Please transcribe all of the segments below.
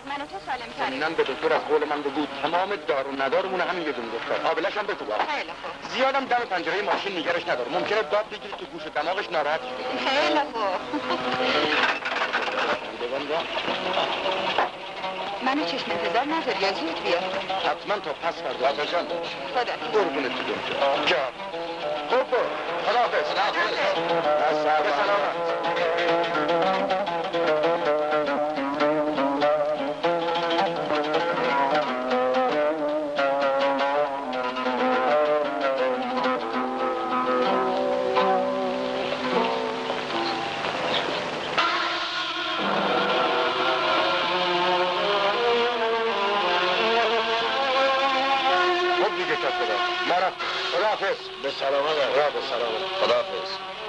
من و تو سالم تره. من به دکتر از قول من بگو تمام دار و ندارمون همین یه دونه دکتر. آبلش هم بگو. خیلی خوب. زیادم دم پنجره ماشین نگرش نداره. ممکنه داد بگیری تو گوش دماغش ناراحت شه. خیلی خوب. منو چشم انتظار نذار یا زود بیا. حتما تا پس فردا. آقا جان. خدا. قربونت دکتر. جان. خوب. خداحافظ. خداحافظ. سلامت. به سلامت. به سلامت. خداحافظ.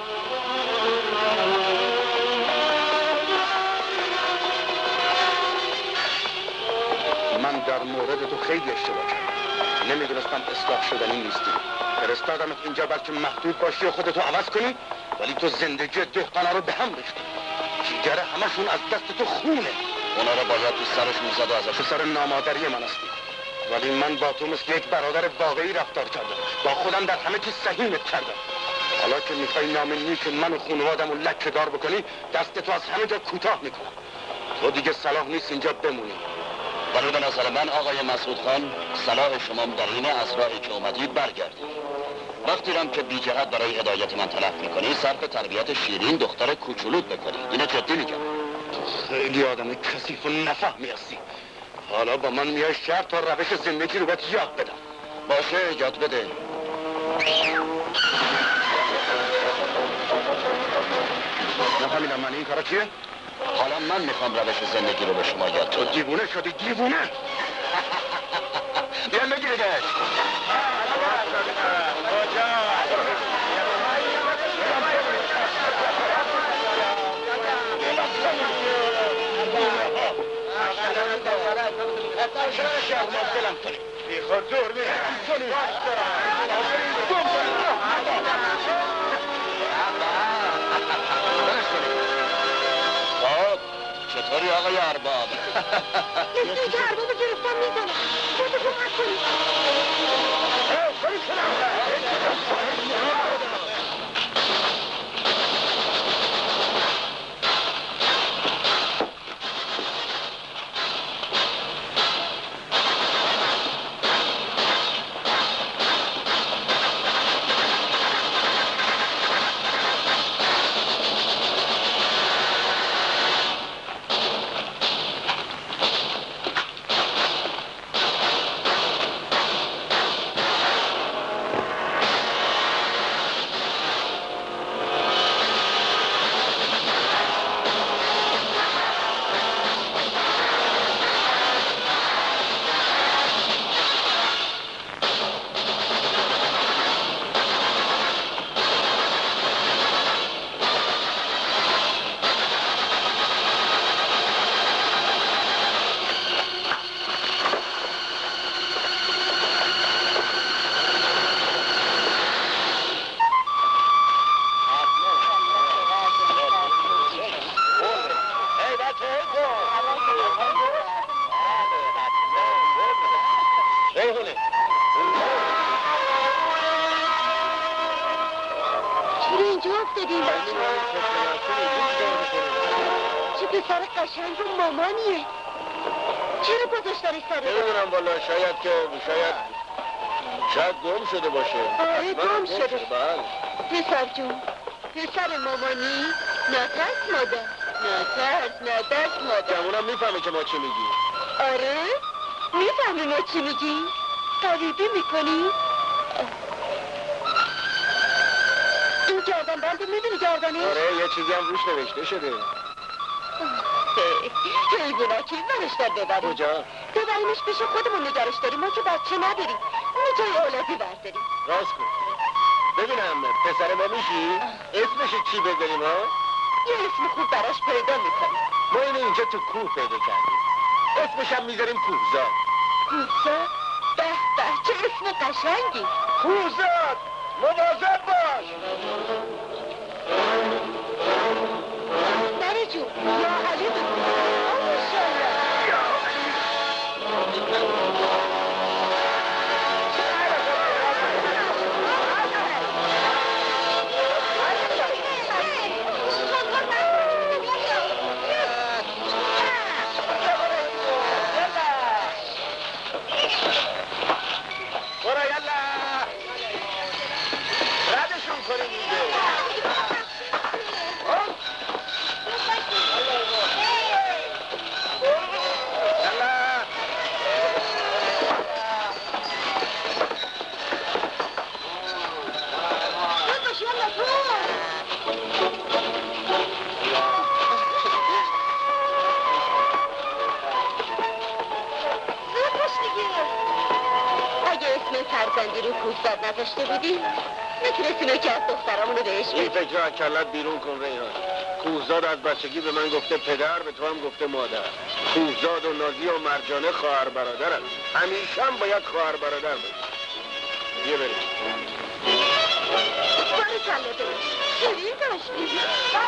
من در مورد تو خیلی اشتباه کردم. نمیدونستم اصلاح شدنی نیستی. فرستادمت اینجا بلکه محدود باشی و خودتو عوض کنی، ولی تو زندگی دخترها رو به هم ریختی. جیگر همشون از دست تو خونه. اونا رو باید تو سرشون زد و ازش سر نامادری من هستی. ولی من با تو مثل یک برادر واقعی رفتار کردم. با خودم در همه چیز سهیمت کردم. حالا که میخوای نام نیک من و خانوادم رو لکه دار بکنی، دست تو از همه جا کوتاه میکنم. تو دیگه صلاح نیست اینجا بمونی. ولی به نظر من آقای مسعود خان، صلاح شما در این اسراری که اومدید برگردید. وقتی رم که بی جهت برای هدایت من تلف میکنی، صرف تربیت شیرین دختر کوچولوت بکنی. اینو جدی میگم. خیلی آدم کثیف و نفهمی هستی. حالا با من میای شهر تا روش زندگی رو بهت یاد بدم. باشه، یاد بده. نفهمیدم من این کارا چیه؟ حالا من میخوام روش زندگی رو به شما یاد بدم. تو دیوونه شدی، دیوونه. بیان بگیریدش. چطوری آقای ارباب؟ مثل که ارباب گرفتم میزنم. خودتو کمک کنی. قشنگ و مامانیه. چرا گذاشتنش سر نمیدونم والا، شاید گم شده باشه. آره گم شده. پسر جون، پسر مامانی. نترس مادر، نترس مادر. جمونم میفهمه که ما چی میگی. آره میفهمه ما چی میگی. طبیبی میکنی. این گردن بنده میبینی گردنش؟ آره یه چیزی هم روش نوشته شده. حیواناتی برش در ببریم. کجا؟ ببریمش پیش خودمون نگرش داریم. ما که بچه نداریم. میتونی اولادی برداریم. راست کن. ببینم پسر ما میشی؟ اسمش چی بذاریم ها؟ یه اسم خوب براش پیدا میکنیم. ما اینو اینجا تو کوه پیدا کردیم. اسمش هم میذاریم کوهزاد. کوهزاد؟ به چه اسم قشنگی. کوهزاد مواظب باش. نره جون یا علی بگو. ماشاءالله. من دیرو کوزاد نذاشته بودی میتونستیم یکی از دخترامونو بهش این فکر از کلت بیرون کن ریحان. کوزاد از بچگی به من گفته پدر، به تو هم گفته مادر. کوزاد و نازی و مرجانه خواهر برادرن. همیشه هم باید خواهر برادر باشه. بیا بریم. باری کله بریم شیرین داشتیم.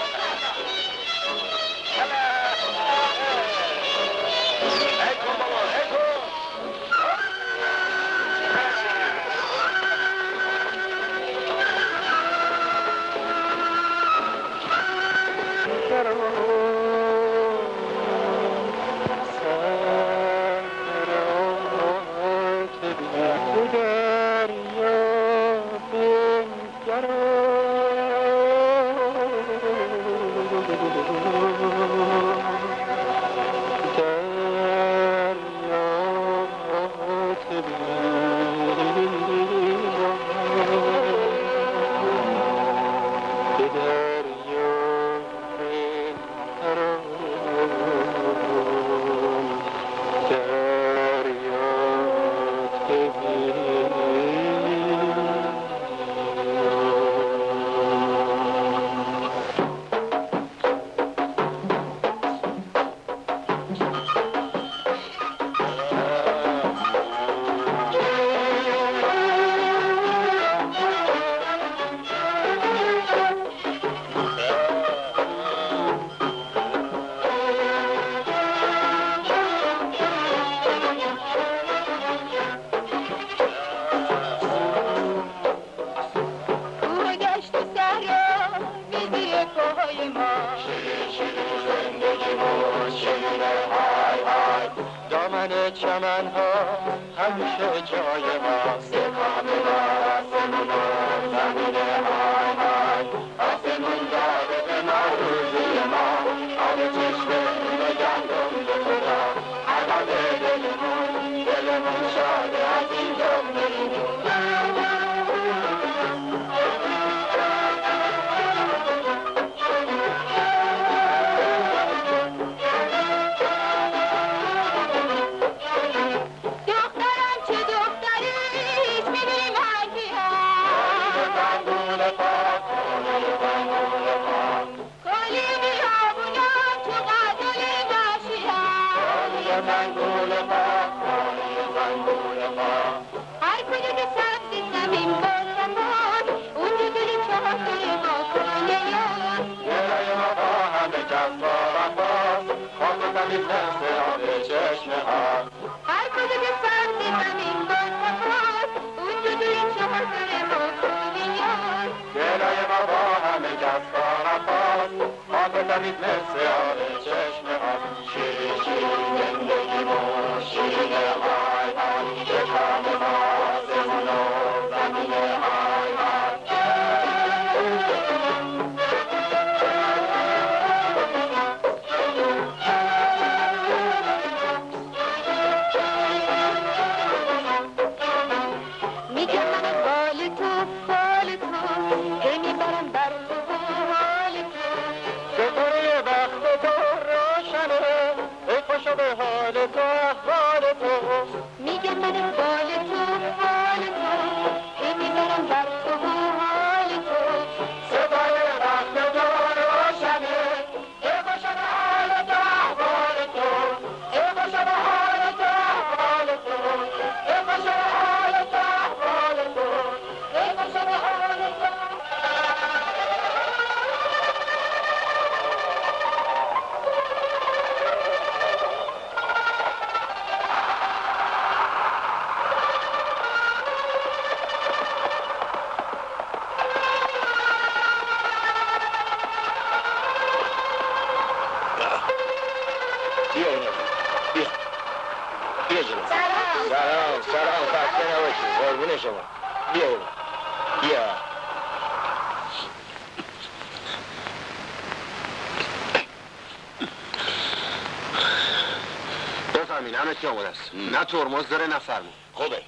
نه ترمز داره نه فرمون. خوبه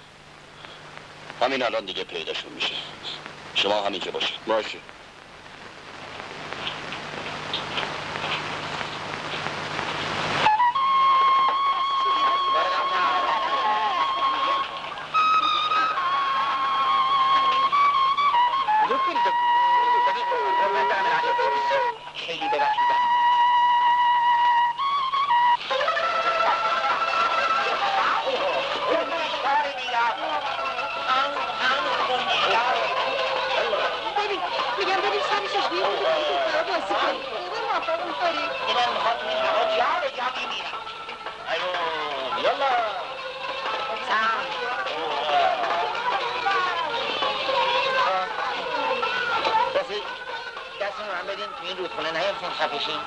همین الان دیگه پیداشون میشه. شما همینجا باشید. باشه. اینطوری دلم میخواد این هوا جا به جا میمیرم. ایو یالا سلام. رفیق دست من بدین تو این رودخونه نیفتین خفشین.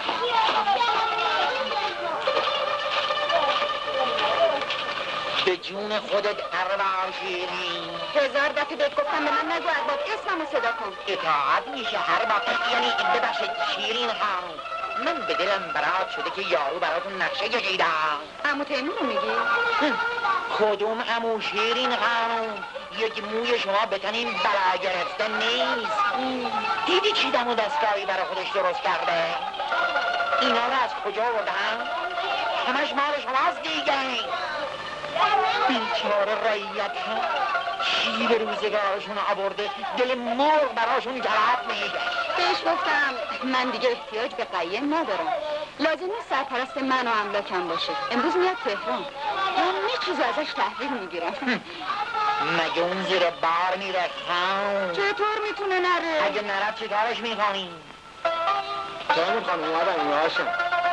به جون خودت اربع شیرین. 1000 دفعه بهت گفتم به من نگو ارباب اسممو صدا کن. اطاعت میشه هر وقت یعنی ببخشید شیرین خانم. من به دلم برات شده که یارو براتون نقشه کشیدم. عمو تیمور رو میگی؟ کدوم عمو شیرین خانم؟ یک موی شما بتنین بلا گرفته نیست. دیدی چی دم و دستگاهی برای خودش درست کرده؟ اینا رو از کجا آوردن؟ همش مال شماست دیگه. بیچاره رعیت ها شیر روزگارشون آورده دل مرغ براشون جرات میگه. بهش گفتم من دیگه احتیاج به قیم ندارم. لازم نیست سرپرست من و املاکم باشه. امروز میاد تهران. همه چیز ازش تحویل میگیرم. مگه اون زیر بار میره خان؟ چطور میتونه نره؟ اگه نرد چی کارش میکنی؟ تیمور خانم اومدن اونه هاشم.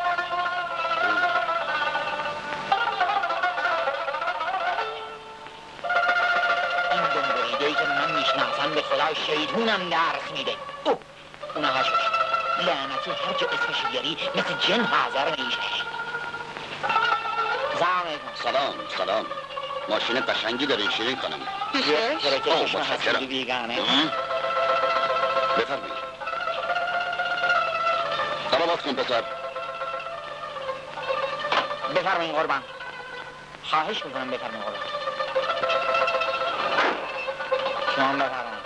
این دنبریدهی که من میشناسم به خدا شیطونم درس میده. اونه هاشوش لعنتی هر جا اسمش بیاری مثل جن حاضر میشه. سلام سلام. ماشین قشنگی دارین شیرین خانم. پیشش؟ ترکشش محصولی بیگانه. بفرمایید. سلامات کن پسر. بفرمایین قربان. خواهش میکنم بفرمایین قربان. شما بفرمایین.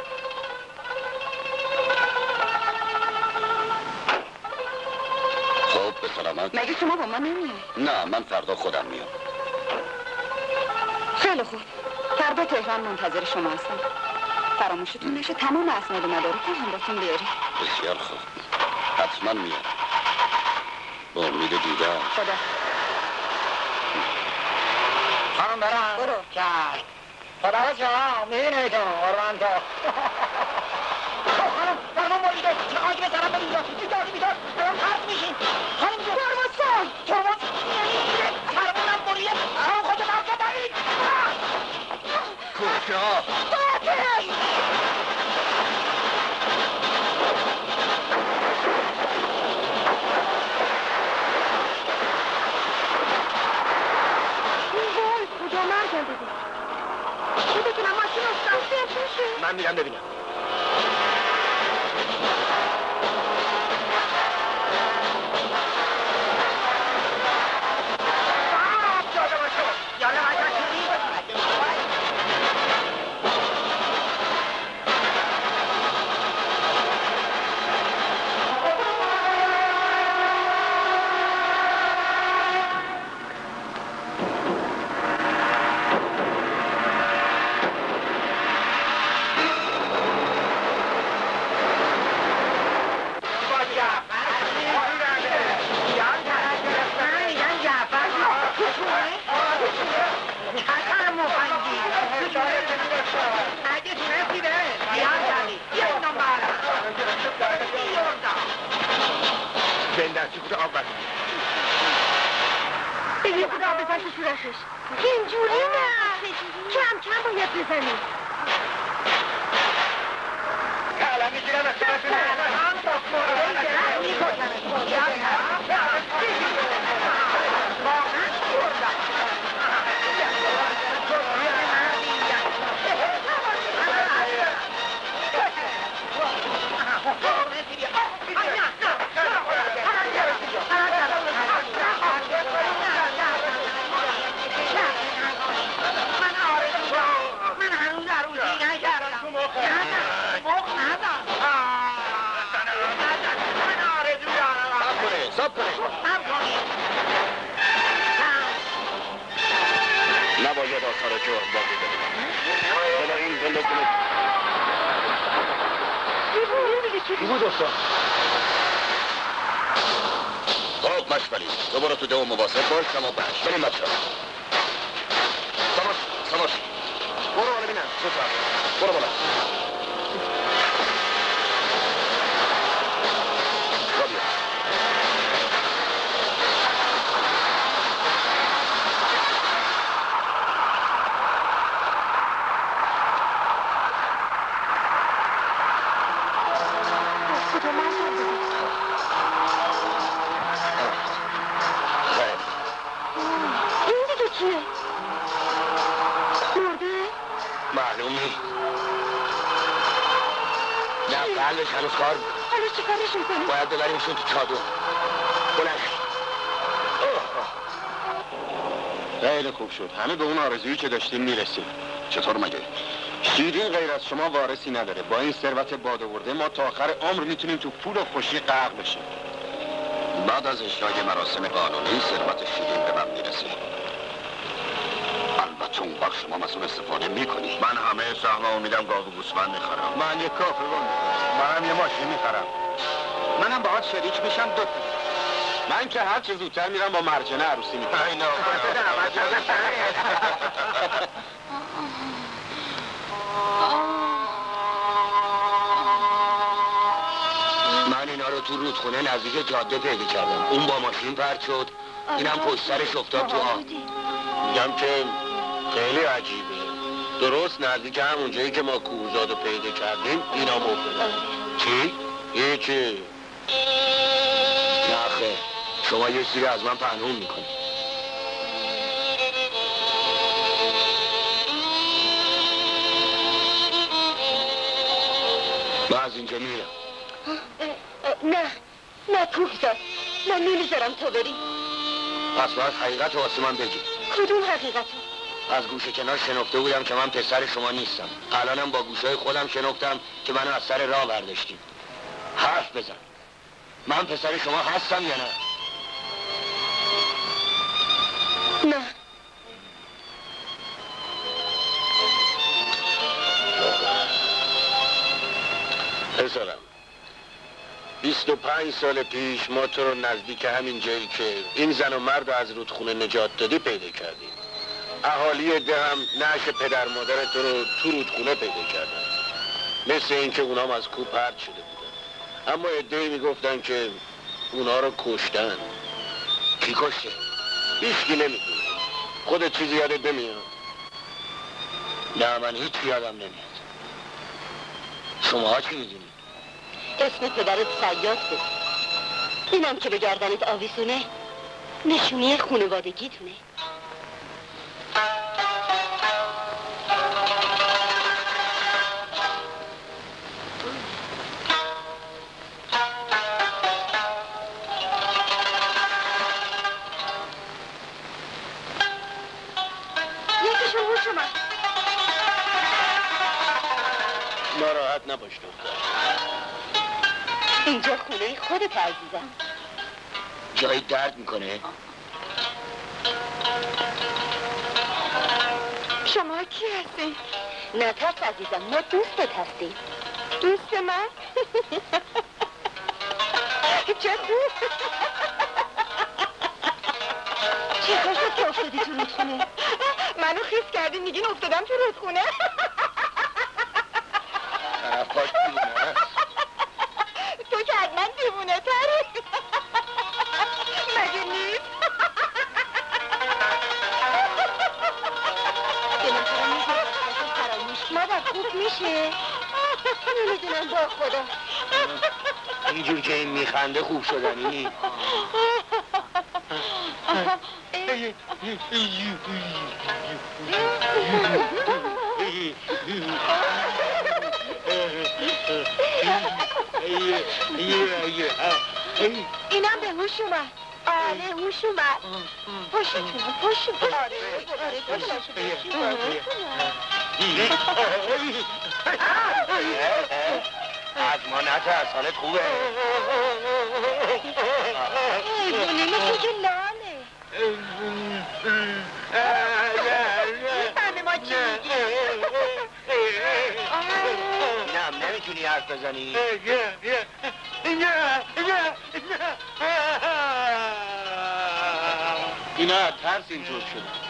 خب به سلامت. مگه شما با ما نمیای؟ نه من فردا خودم میام. خیلی خوب. فردا تهران منتظر شما هستم. فراموشتون نشه تمام اسناد و مدارکم همراهتون بیاری. بسیار خوب. حتما میام. با امید دیدن. خدا. خانم برم. برو. چشم. خدا رو شما میبینه تو قربان تو. خانم برمان بریده چه خاکی به سرم بریده بیدار برام پرد میشین. خانم جو ترمز یعنی فرمونم بریده خانم خود مرکه دارید. کجا؟ باتش کجا مرگم دیدی؟ بوده که من ماشین افتاد میشه. من میرم ببینم. یه خدا بزن تو صورتش. اینجوری نه. کم باید بزنی. الان میگیرم از نباید آثار جرم باقی بده. بنابراین بندازونه. چی بود استاد؟ خب مشغلی تو برو تو دو مواظب باش شما باش بریم بچه سماش برو بالا بینم برو بالا را بیا کیه؟ مرده؟ معلوم نیست. نه قلبش هنوز کار بود. حالا چی کارشون کنیم؟ باید ببریمشون تو چادر. بلند. خیلی خوب شد. همه به اون آرزویی که داشتیم میرسیم. چطور مگه؟ شیرین غیر از شما وارثی نداره. با این ثروت بادآورده ما تا آخر عمر میتونیم تو پول و خوشی غرق بشیم. بعد از اجرای مراسم قانونی ثروت شیرین به من میرسه. البته اون وقت شما مسئول استفاده میکنی. من همه سهممو میدم گاو و گوسفند میخرم. من یک کافرگاه میخرم. منم یه ماشین میخرم. منم باهات شریک میشم 2 تا. من که هر چه زودتر میرم با مرجانه عروسی میکنم. من اینا رو تو رودخونه نزدیک جاده پیدا کردم. اون با ماشین پرت شد، اینم پشت سرش افتاد تو آب. میگم که خیلی عجیبه. درست نزدیک همون جایی که ما کوهزاد رو پیدا کردیم اینا افتادن. چی؟ هیچی. نه خیر، شما یه چیزی از من پنهون میکنی. من از اینجا میرم. نه کوهزاد، من نمیذارم تو بری. پس باید حقیقت رو واسه من بگی. کدوم حقیقت رو؟ از گوشه کنار شنفته بودم که من پسر شما نیستم. الانم با گوشای خودم شنفتم که منو از سر راه برداشتیم. حرف بزن. من پسر شما هستم یا نه؟ نه. پسرم 25 سال پیش ما تو رو نزدیک همین جایی که این زن و مرد از رودخونه نجات دادی پیدا کردیم. اهالی ده هم نعش پدر مادر تو رو تو رودخونه پیدا کردن. مثل اینکه اونام از کوه پرت شده بودن. اما عده‌ای میگفتن که اونا رو کشتن. کی کشته؟ هیچکی نمیدونه. خودت چیزی یادت نمیاد؟ نه من هیچ یادم نمیاد. شماها چی میدونید؟ اسم پدرت صیاد بود. اینم که به گردنت آویسونه نشونی خانوادگیتونه. یکیشون هوش اومد. ناراحت نباش دختر. اینجا خونه خودت عزیزم. جایی درد میکنه؟ شما کی هستین؟ نه ترس عزیزم، ما دوستت هستیم. دوست من؟ چه خوب. چه خوش شد که افتادی تو رودخونه؟ منو خیس کردی میگین افتادم تو رودخونه؟ طرفاش دیوونه است. تو که حتما دیوونه تری. مگه نیست؟ مادر خوب میشه؟ نمیدونم با خدا. اینجور که این میخنده خوب شدنی. اینم به هوش اومد. آره هوش اومد. پاشتونه پاشتونه. آره از ما نترس، حالت خوبه. دونه مثل که لاله. میفهمه ما چی میگیم. اینم نمیتونی حرف بزنی. اینا از ترس اینطور شده.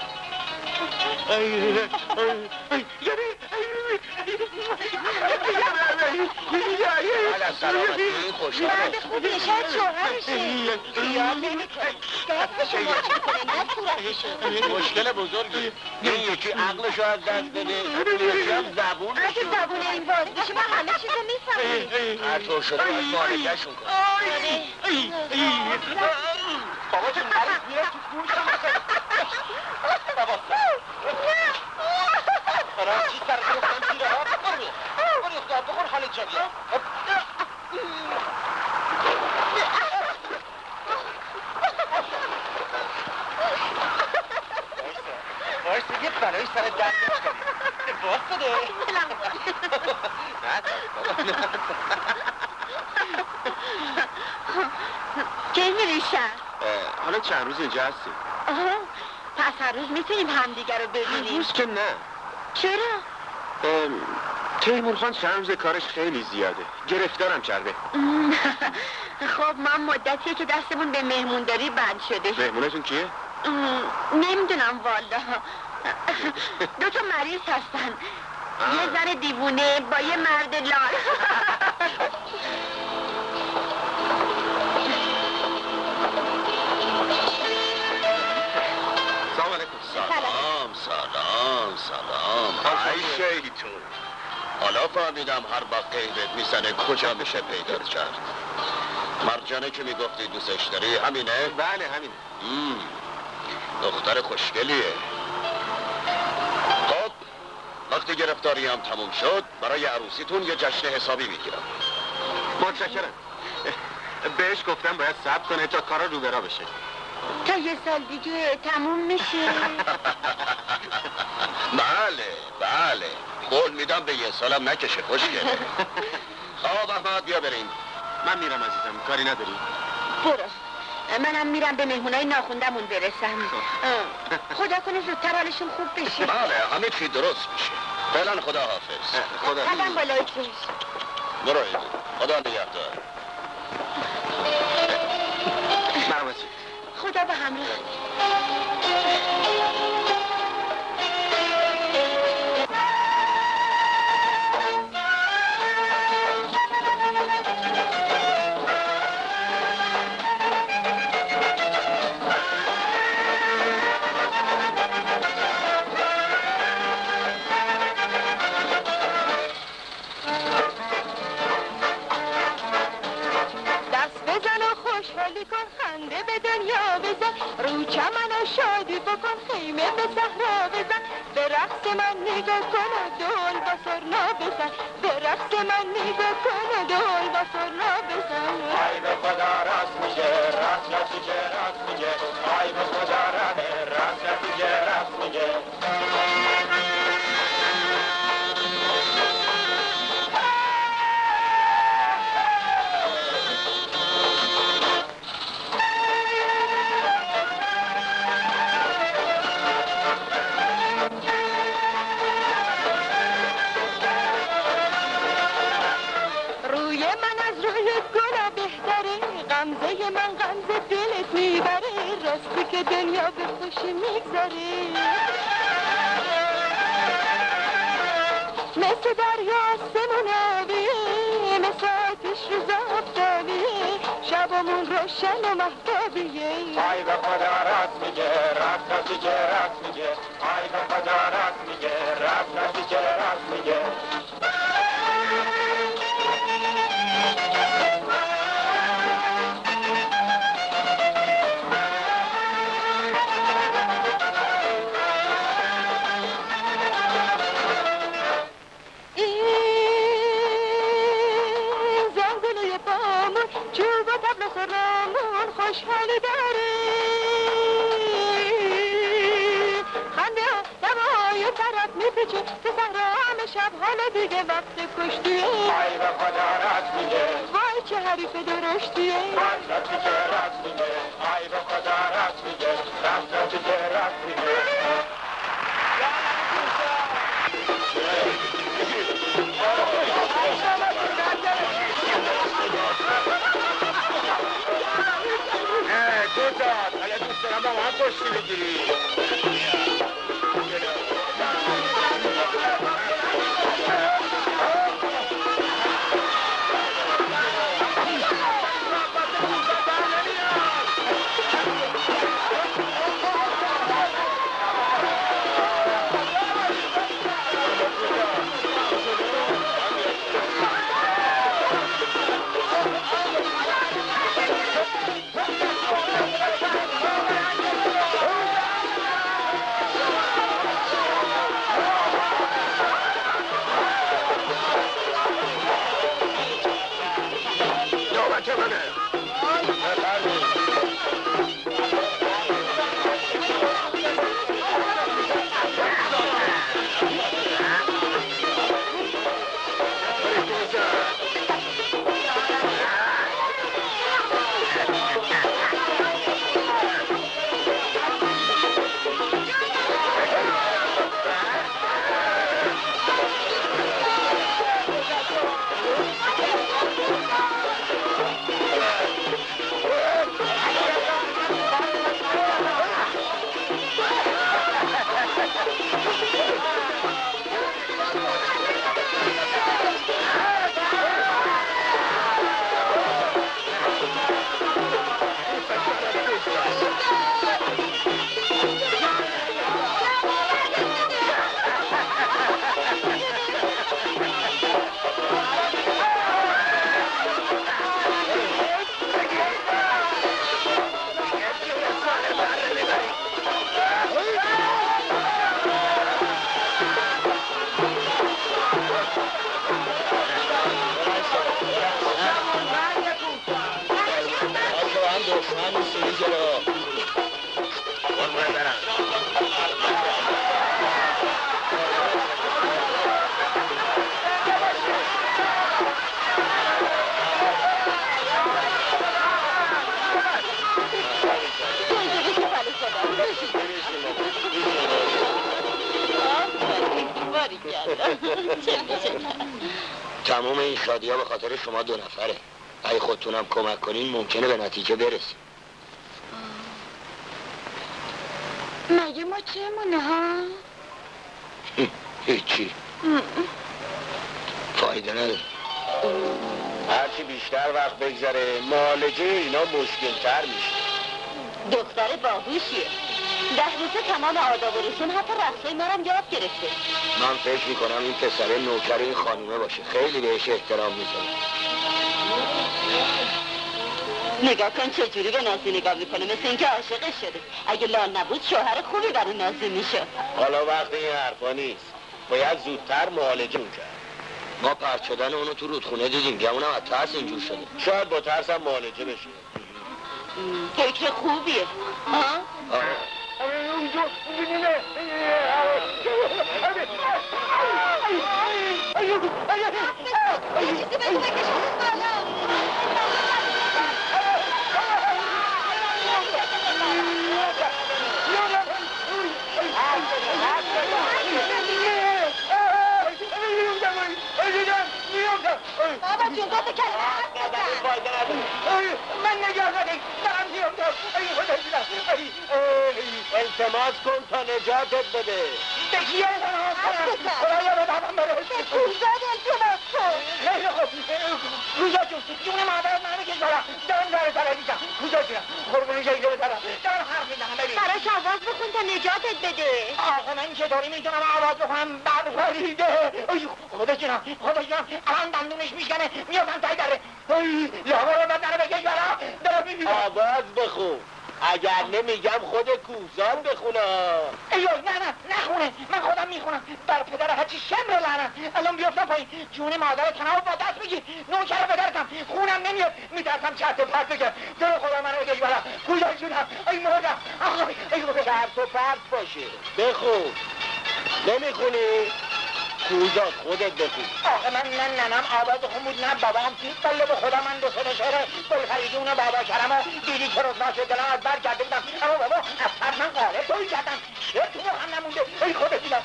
از سلامتی این خوشحال مرد خوبیه، شاید شوهرشه. خیال نمیکنه دست شما چی کنه نه صورتشه. مشکل بزرگی. این یکی عقلشو از دست بده، یکی هم زبون. اگه زبون این باز بشه ما همه چیزو میفهمیم. هر طور شده باید مالکشون کن. بابا چه نرس میره تو گوشم. بلایی سر درد کنی واسه کی میری شهر؟ حالا چند روز اینجا هستیم. پس هر روز میتونیم همدیگر رو ببینیم؟ روز که نه. چرا؟ تیمور خان چند روز کارش خیلی زیاده، گرفتارم کرده. خب ما مدتیه که دستمون به مهمونداری بند شده. مهمونتون کیه؟ نمیدونم والا. 2 تا مریض هستن. یه زن دیوونه با یه مرد لال. سلام علیکم. سلام ای شیطون، حالا فهمیدم هر با قیدت میزنه کجا میشه پیدا کرد. مرجانه که میگفتی دوستش داری همینه؟ بله همینه. دختر خوشگلیه. خب وقتی گرفتاری هم تموم شد برای عروسیتون یه جشن حسابی میگیرم. متشکرم. بهش گفتم باید صبر کنه تا کارا رو برا بشه. تا 1 سال دیگه تموم میشه. بله قول میدم به 1 سالم نکشه. خوشگله. خب احمد بیا بریم. من میرم عزیزم، کاری نداری؟ برو. منم میرم به مهمونای ناخوندمون برسم. خدا کنه زودتر حالشون خوب بشه. بله همه چی درست میشه. فعلا خدا حافظ. خدا قدم بالای چشم. برو خدا نگهدار. مرمسی. خدا به همراه. خنده به دنیا بزن، رو چمن و شادی بکن، خیمه به صحرا بزن، به رقص من نگاه کن و دول با سرنا بزن، به رقص من نگاه کن و دول با سرنا بزن. آی به خدا راست میگه، راست نتیجه راست میگه، آی به خدا راست نتیجه راست میگه. غمزه من غمزه دلت میبره، راستی که دنیا به خوشی میگذره. مثل دریا آسمون آبیه، مثل آتش روز آفتابیه، شبمون روشن و مهتابیه. آی به خدا راست میگه، راست نتیجه راست میگه، آی به خدا راست میگه، راست نتیجه راست میگه. خوشحالی داره خنده ها دوای طرف میپیچه تو صحرا همه شب حالا دیگه وقت کشتیه. آی به خدا راست میگه، وای چه حریف درشتیه، راست نتیجه راست میگه، آی به خدا راست میگه، راست نتیجه راست میگه. گذار حالا دوست دارم با من پشتی بگیری. تمام این شادی ها به خاطر شما دو نفره. اگه خودتونم کمک کنین ممکنه به نتیجه برسیم. مگه ما چمونه ها؟ هیچی فایده نداره. هرچی بیشتر وقت بگذره معالجه اینا مشکل‌تر میشه. دختر باهوشیه. 10 روزه تمام آداب و رسوم حتی رقصای منم یاد گرفته. من فکر میکنم این پسره نوکر این خانومه باشه. خیلی بهش احترام میذاره. نگاه کن چجوری به نازی نگاه میکنه، مثل اینکه عاشقش شده. اگه لال نبود شوهر خوبی برای نازی میشه. حالا وقت این حرفا نیست. باید زودتر معالجه کرد. ما پرت شدن اونو تو رودخونه دیدیم. گمونم از ترس اینجور شده. شاید با ترسم معالجه بشه. فکر خوبیه. ها؟ آره. بابا جون دو تا کلمه حرف بزن. من نگاه ندید دارم میافتم. ای خدا دیدم. التماس کن تا نجاتت بده. به کیه خدایا به بابام برس. به کوزاد التماس کن. خیلی خوب. کوزا جون جون مادرت منو بکش بالا. دارم داره تلویزیون. کوزا جونم قربون جایزه بذارم. دارم حرف میزنم ببین. براش آواز بخون تا نجاتت بده. آخه من چطوری میتونم آواز بخونم؟ برفریده. خدا جونم الان دندونش میشکنه میادم تایی داره. لابا رو بدنه بکش برا. دارم میبینم آواز بخون. اگر نمیگم خود کوزان بخونه. نه نخونه. من خودم میخونم. بر پدر هرچی شمر لعنت. الان بیافتم پایین. جون مادر تنها با دست میگی. نوکر پدرتم. خونم نمیاد. میترسم چرت و پرت بگم. دل خدا منو بکش بالا. کوزان جونم. ای مردم. چرت و پرت باشه. بخون. نمیخونی؟ کوزا خودت بخون. آخه من نه ننم آواز خون بود نه بابام. بله به خدا من 2 تا شعر بلخریجون بابا کرم و دیدی که رسوا شد دلم از بر کرده بودم. اما بابا از سر من قالب توی کردم. شعر تو هم نمونده. ای خودت دیدم.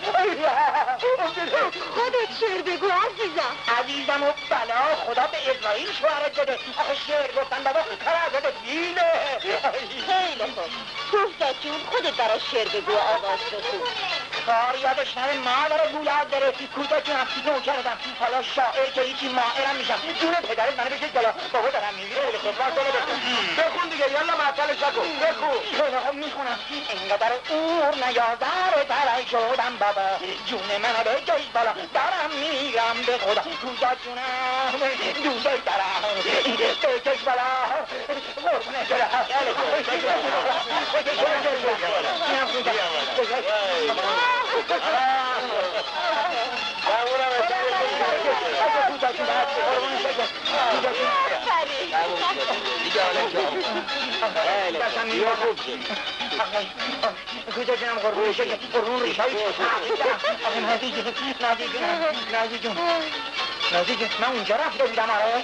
خودت شعر بگو عزیزم و بلا خدا به اسرائیل شوهرت بده. آخه شعر گفتن بابا کار ازت بیله. خیلی خوب. کوزاد جون خودت براش شعر بگو آواز بخون. کار یادش نره مادر گولاد داره. کوزا جونم نوکردم. حالا شاعر که هیچی ماهرم میشم. جون پدرت منو بکش بالا. بابا دارم میگیره. خیلی خوب وقت بخون دیگه. یالا معطلش نکن. بخون. خیلی خوب میخونم. اینقدر اور نیازر ترک شدم بابا. جون منو بکش بالا. دارم میرم به خدا. کوزا جونم دوست دارم. بکش بالا. قربونه شدم. کوزا جونم قربون شکر قربون ریشایی نازی جون من اونجا رفته بودم آره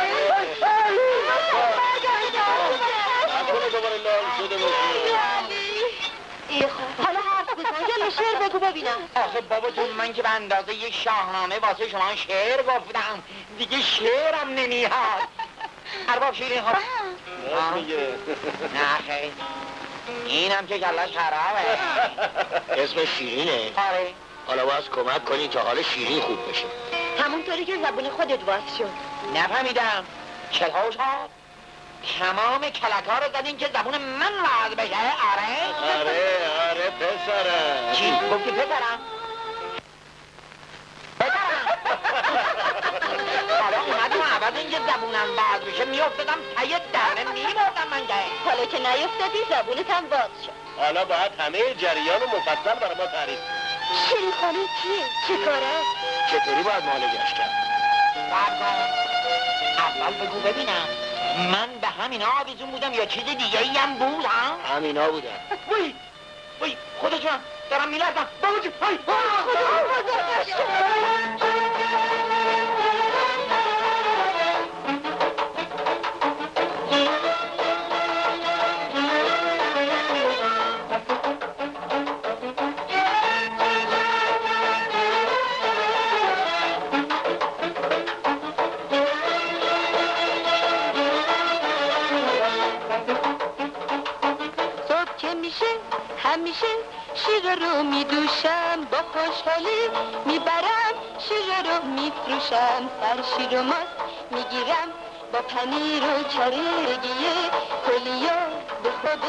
حالا حرف بزن یالا شعر بگو ببینم. آخه بابا جون من که به اندازه یک شاهنامه واسه شما شعر گفتم دیگه شعرم نمیاد. ارباب شیرین ها نه خیلی اینم که گلش خرابه. اسم شیرینه؟ آره. حالا باید کمک کنی تا حال شیرین خوب بشه. همونطوری که زبون خودت باز شد. نفهمیدم. چطور شد؟ تمام کلک‌ها رو زدین که زبون من وعد بشه. آره پسرم. چی؟ گفتی پسرم؟ حالا اومدم عوض این که زبونم باز بشه میافتدم تای دهنه میمردم من که. حالا که نیفتادی زبونت هم باز شد. حالا باید همه جریان مفصل برای ما تعریف کنی. شیرین خانه کیه؟ چه کاره؟ چطوری باید معالجه‌اش کرد؟ اول بگو ببینم من به همینا آویزون بودم یا چیز دیگه ای هم بود ها؟ همینا بودم. وای خودشون دارم میلردم. بابا جون همیشه شیر رو میدوشم، با خوشحالی میبرم شیر رو میفروشم، سر شیر و ماست میگیرم با پنیر و چرگیه، کلیا به خود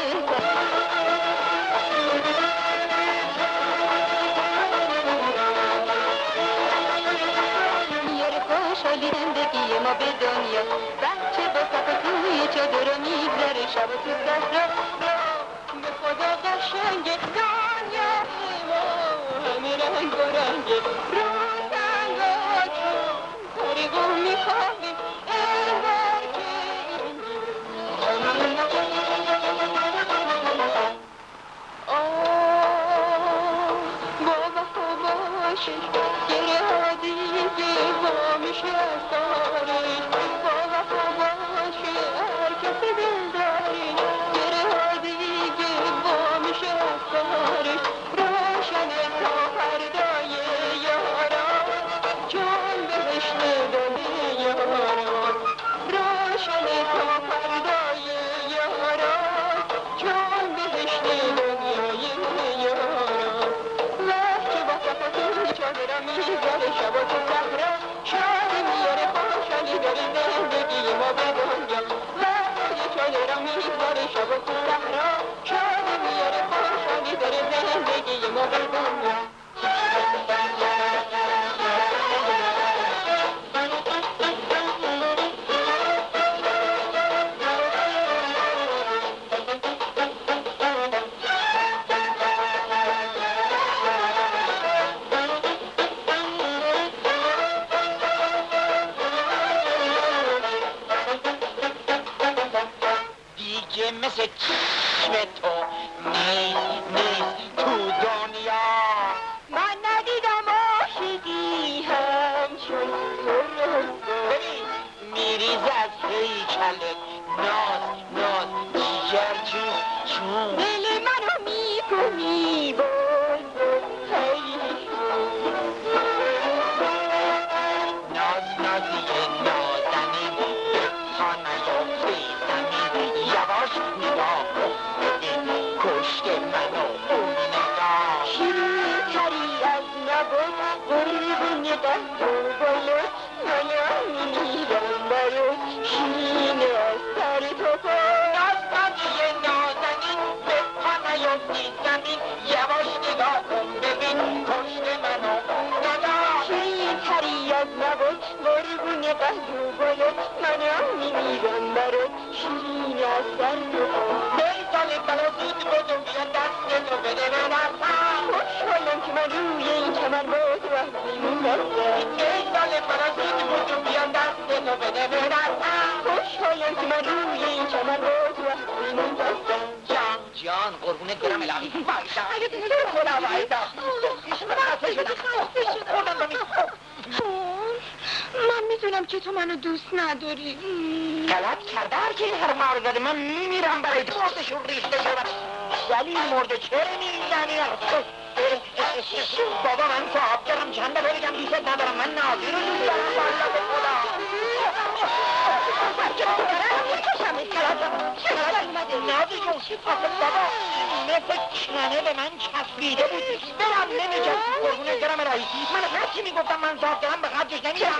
میاره خوشحالی زندگی ما به دنیا، بچه با صفا توی چادر میگذره شب و تو صحرا، به خدا قشنگ دنیا ما همه رنگ و رنگه، روزنگا چون طریقو میخواهیم انگار که بابا باشه گره ها دیگه با میشه از دارش، بابا باشه هر کسی دل داری گره ها دیگه با میشه از دارش، روشنه تا فردای یاران چون بهشت دل یاران، روشنه تا فردای یاران چون بهشت دنیای یاران، وقتی با صفا چادرم میذاره شب و تو صحرا، شادی میاره خوشحالی داره زندگی ما به دنیا، وقتی چادرم میذاره شب و تو صحرا، شادی میاره خوشحالی داره زندگی ما به دنیا. مثل چشم تو نیست تو دنیا، من ندیدم عاشقی همچون ببین میریز از هیکلت ناز جون دل منو میکنی نازیه نازنین تا نیافتی زمین، یواش نگاه ببین پشت منو اون نگاه، شیرین‌تری از نبود قربون قلب و گلت، منو میمیرم برات شیرین از سر تو پا، نازیه نازنین تا نیافتی زمین، یواش نگاه کن ببین پشت منو اون نگاه، شیرین‌تری از نبود قربون قلب و گلت، منو میمیرم برات شیرین از سر تو پا. سال بلا زود بدون بیا دست تو بده به دستم، خوشحالم که من روی این کمر با تو وقتی موندستم، سال بلا زود بدون بیا دست تو بده به دستم، خوشحالم که من روی این کمر با تو وقتی موندستم. جان قربونت برم الهی وایدا خدا وایدا من میدونم که تو منو دوست نداری. غلط کرده هر که این حرف رو زده، من میمیرم برای تو مردشون ریخته شدم، ولی مرده چرا میزنی؟ بابا من صاحب دارم چند دفعه بگم دوست ندارم، من نازی رو دوست دارم والا به خدا. نازی جون آخه بابا مثل کنه به من چسبیده بود، برم نمیجد قربونه درم الهی، من هرچی میگفتم من صاحب دارم به خرجش نمیدم.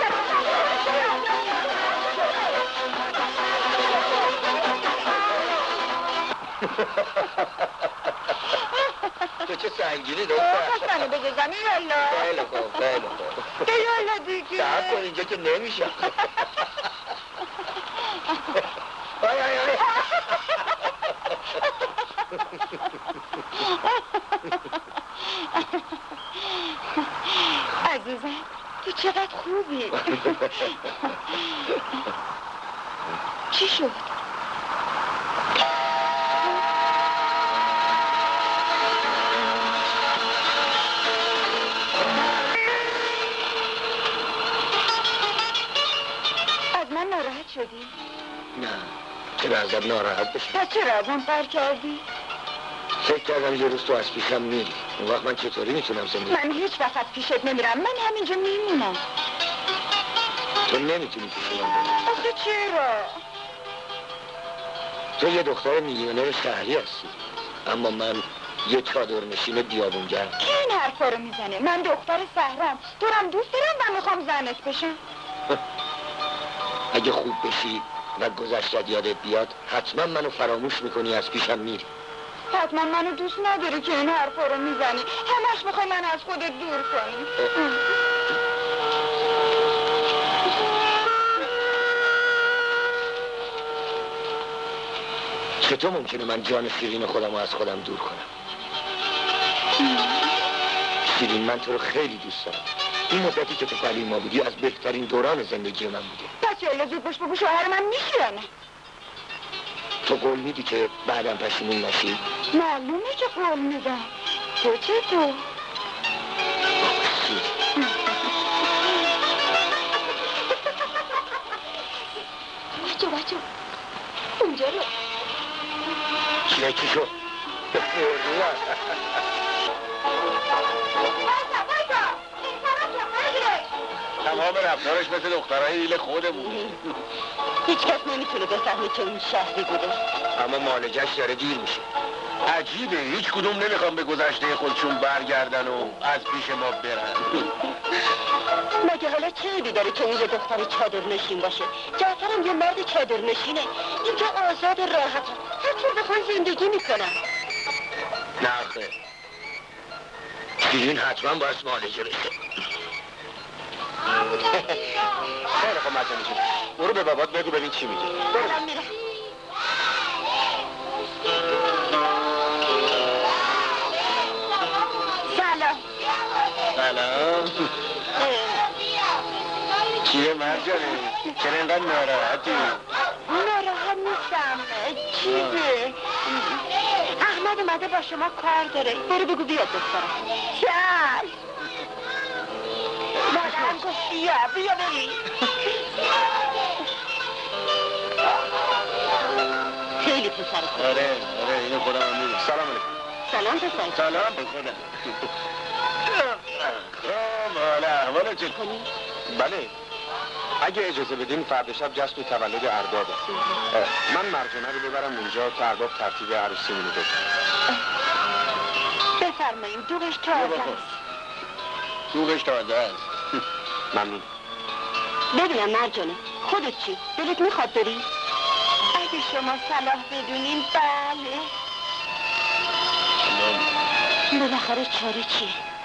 تو چه سنگینی دختر؟ پس منو بده زمین یالا. خیلی خوب یالا دیگه صبر کن اینجا که نمیشه. آی عزیزم تو چقدر خوبی. چی شد؟ از من ناراحت شدی؟ نه چرا ازم ناراحت بشی؟ پس چرا ازم پر کردی؟ فکر کردم یه روز تو از پیشم میری، اون وقت من چطوری میتونم زندگی؟ من هیچ وقت از پیشت نمیرم، من همینجا میمونم. تو نمیتونی پیش من بری. آخه چرا؟ تو یه دختر میلیونر شهری هستی، اما من یه چادرنشین بیابونگرم. کی این حرفا رو میزنه؟ من دختر سهرم، تو هم دوست دارم و میخوام زنت بشم. اگه خوب بشی و گذشتت یادت بیاد حتما منو فراموش میکنی، از پیشم میری. حتما منو دوست نداری که این حرفا رو میزنی، همش میخوای من از خودت دور کنی. چطور ممکنه من جان شیرین خودم رو از خودم دور کنم؟ شیرین، من تو رو خیلی دوست دارم. این مدتی که تو پلی ما بودی از بهترین دوران زندگی من بوده. پس یالا زود باش بگو شوهر من میشی یا نه؟ تو قول میدی که بعدم پشیمون نشی؟ معلومه که قول میدم. تو چطور؟ بچه اونجا رو چی شد؟ تمام رفتارش مثل دخترهای ایل خودمون. هیچ کس نمیتونه بفهمه که اون شهری بوده. اما معالجه‌اش داره دیر میشه. عجیبه، هیچ کدوم نمیخوام به گذشته خودشون برگردن و از پیش ما برن. مگه حالا چه عیبی داره که اون یه دختر چادر نشین باشه؟ جعفرم یه مرد چادر نشینه، اینجا آزاد راحت هر طور بخوان زندگی میکنن. نه آخه شیرین حتما باید معالجه بشه. خیلی خب مرجانی جون، برو به بابات بگو ببین چی میگه. برم میرم. سلام. چیه مرجانی؟ چرا اینقدر ناراحتی؟ ناراحت نیستم، چیزه احمد اومده با شما کار داره، برو بگو بیاد دخترم. چل مادرم گفت بیا بری. خیلی پسر خوب. آره اینو خودم هم میدونم. سلام علیکم. سلام پسر. سلام به خودم. خب حالا احوالا چه کنی؟ بله اگه اجازه بدین فردا شب جشن تولد اردابه. من مرجانه رو ببرم اونجا که ارباب ترتیب عروسیمونو بده. بفرماییم، دوغش تازه است. دوغش تازه است. ممنون. ببینم مرجانه، خودت چی؟ دلت میخواد بری؟ اگه شما صلاح بدونین بله. بالاخره چاره چیه؟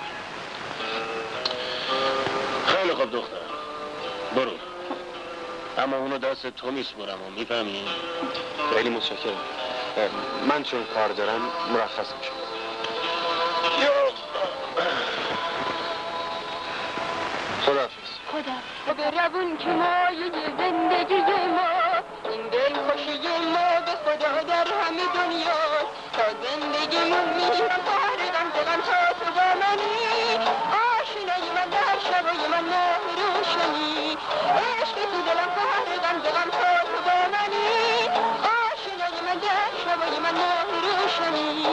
خیلی خوب دختر، برو. اما اونو دست تو میسپرم و میفهمی؟ خیلی متشکرم. من چون کار دارم مرخص میشم. خداحافظ. خدا به روون که مایه زندگی ما، این دل خوشی ما به خدا در همه دنیا، تا زندگیمون میرم پاردم دلم تا تو با منی، آشنای من در شبای من ماه روشنی، عشق تو دلم پاردم دلم تا تو با منی، آشنای من در شبای من ماه روشنی.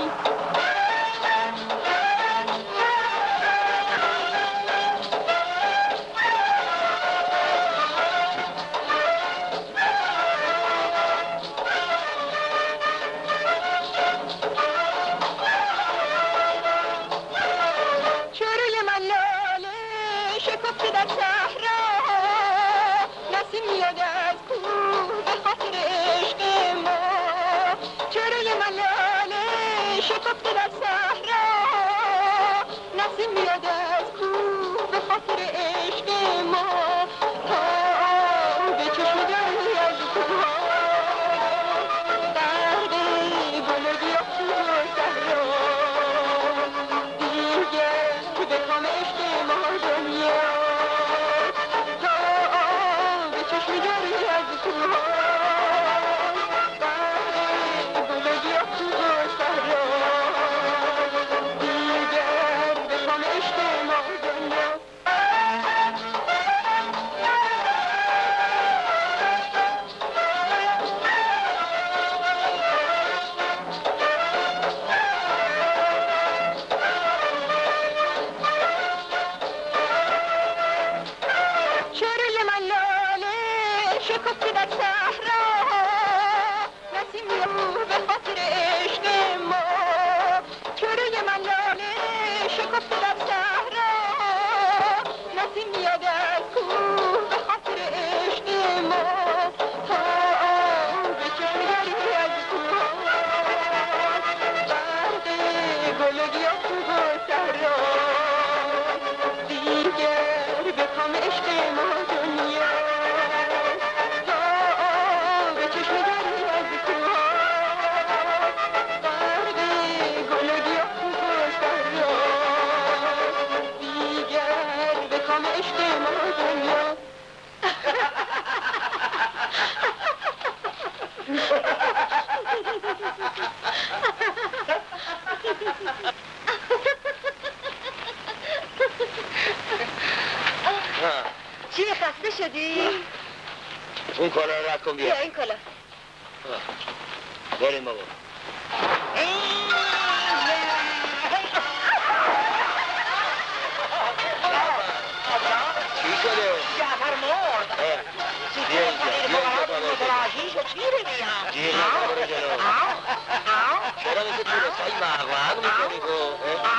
شدی؟ اون کلا رو رد کن بیا. این کلا. بریم بابا. چی شده؟ جعفر مرد. بیا اینجا جیر نکن برو جلو. چرا مثل تورستایی وق میکنی تو؟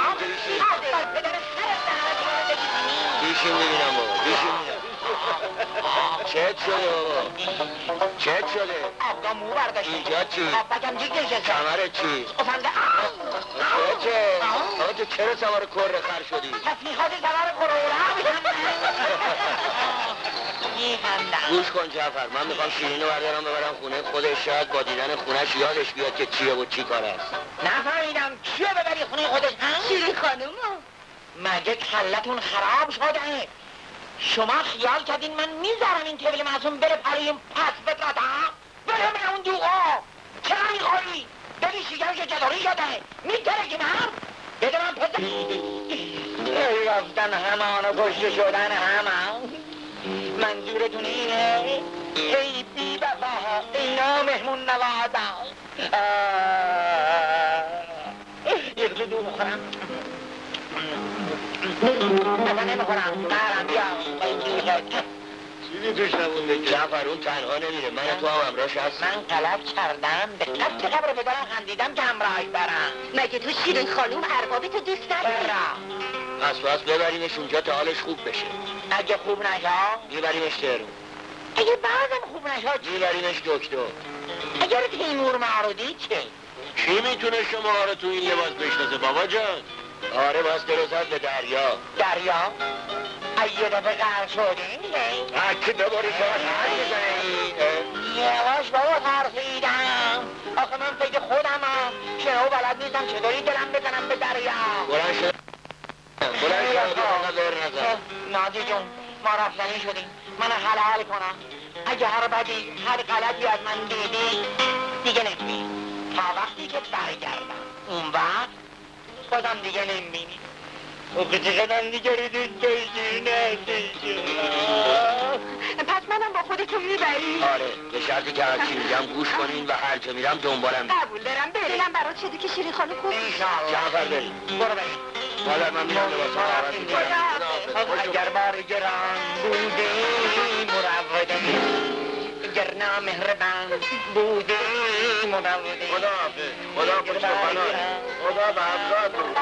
بیشیم ببینم بابا بیشیم ببینم. چت شده بابا؟ چت شده؟ آبگاه مو برداشته. اینجا چی؟ آبگم جیگ نشسته. کمرت چی؟ افنده چه؟ آقا تو چرا سوار کره خر شدی؟ پس میخوادی سوار کروره میخندم. گوش کن جعفر، من میخوام شیرین رو بردارم ببرم خونه خودش، شاید با دیدن خونش یادش بیاد که چیه و چی کار است. نفهمیدم چیه ببری خونه خودش هم؟ شیرین خانومو. مگه کلتون خراب شده؟ شما خیال کردین من میذارم این طفل معصوم بره پریم پس بتراتم؟ بره من اون دوغا چرا میخوری؟ ببین شیگرش چطوری شده؟ میترکیمم؟ بده من پسر رفتن همان و کشته شدن همان. منظورتون اینه؟ ای بی وفا اینا مهمون نوازا. یک دو بخورم مثلا نمیخورم برم بیا چیزی توش نمونده جعفر اون تنها نمیره، من تو هم همراهش هست. من غلط کردم به قبط قبر پدرم خندیدم که همراهش برم. مگه تو شیرین خانوم اربابی تو دوست نداری؟ پس ببریمش اونجا تا حالش خوب بشه. اگه خوب نشا میبریمش تهرون. اگه بعدم خوب نشا میبریمش دکتر. اگر تیمور معرودی چه؟ کی میتونه شما رو تو این لباس بشناسه بابا جان؟ آره باز برسد به دریا. دریا؟ یه دفعه غرق شدی؟ که دوباره شما تر میزنی؟ یواش بابا ترسیدم. آخه من فکر خودمم شنو بلد نیستم چطوری دلم بزنم به دریا. بلند شد نظر نظر. نازی جون ما رفتنی شدیم. من حلال کنم اگه هر بدی هر غلطی از من دیدی دیگه نمیبینی تا وقتی که برگردم. اون وقت خودم دیگه نمیبینی. اوه چقدر دیگه دوست داشتی نزدیکی. پس منم با خودتون میبری؟ آره به شرطی که هرچی میگم گوش کنین و هر جا میرم دنبالم قبول دارم بریم برات شده که شیرین خانوم خوب جعفر بریم. برو بریم. حالا من میرم لباسا رو عوض میکنم. اگر برگران بودی مروده اگر نامهربان بودی مروده. خدا حافظ. خدا پشت و پناه. خدا به همراهتون.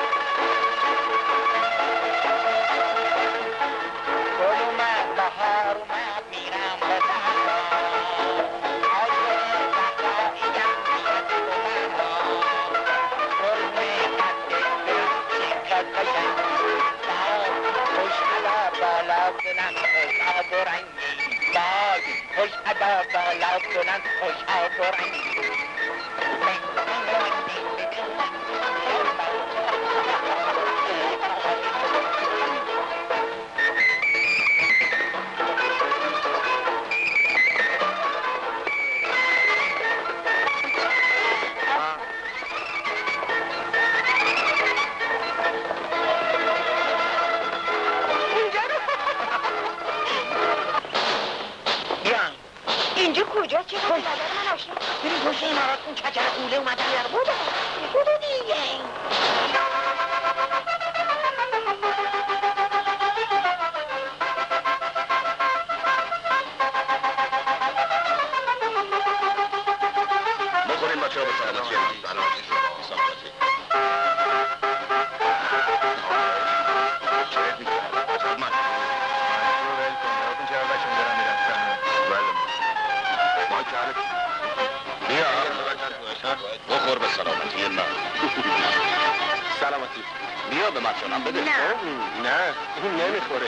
گل اومد بهار اومد میرم به صحرا. عاشق صحراییم میاد به صحرا. قربون قدت برم چقدر قشنگی. خوش ادا بالا کنن خوش آب و رنگی. خوش ادا بالا کنن خوش آب و رنگی. اینجا کجا؟ چه خواهی نظر من آشنا؟ بریم پشت امارات اون کچر قوله اومدن در بوده دیگه. بخوریم بچه ها به سلامتی. بخور به سلامتی من. سلامتی. بیا به مطرانم بده. نه اون نمیخوره.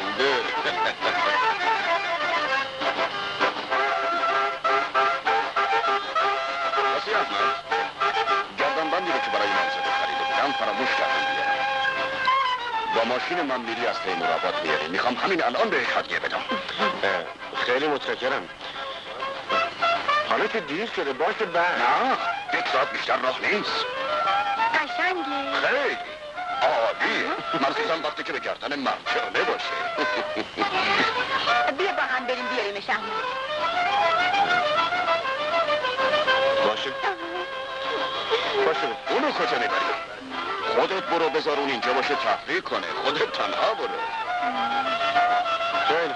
راستی احمد گردنبندی رو که برای منزل خریده بودم فراموش کردم بیارم. با ماشین من میری از تیمورآباد بیاری. میخوام همین الان بهش هدیه بدم. خیلی متشکرم. حالا که دیر شده باشه بعد. نه 1 ساعت بیشتر راه نیست. قشنگی. خیلی عالیه. مخصوصا وقتی که به گردن مرجانه باشه. بیا با هم بریم بیاریمش احمد. باشه اونو کجا میبری؟ خودت برو بذار اون اینجا باشه تفریح کنه، خودت تنها برو. خیلی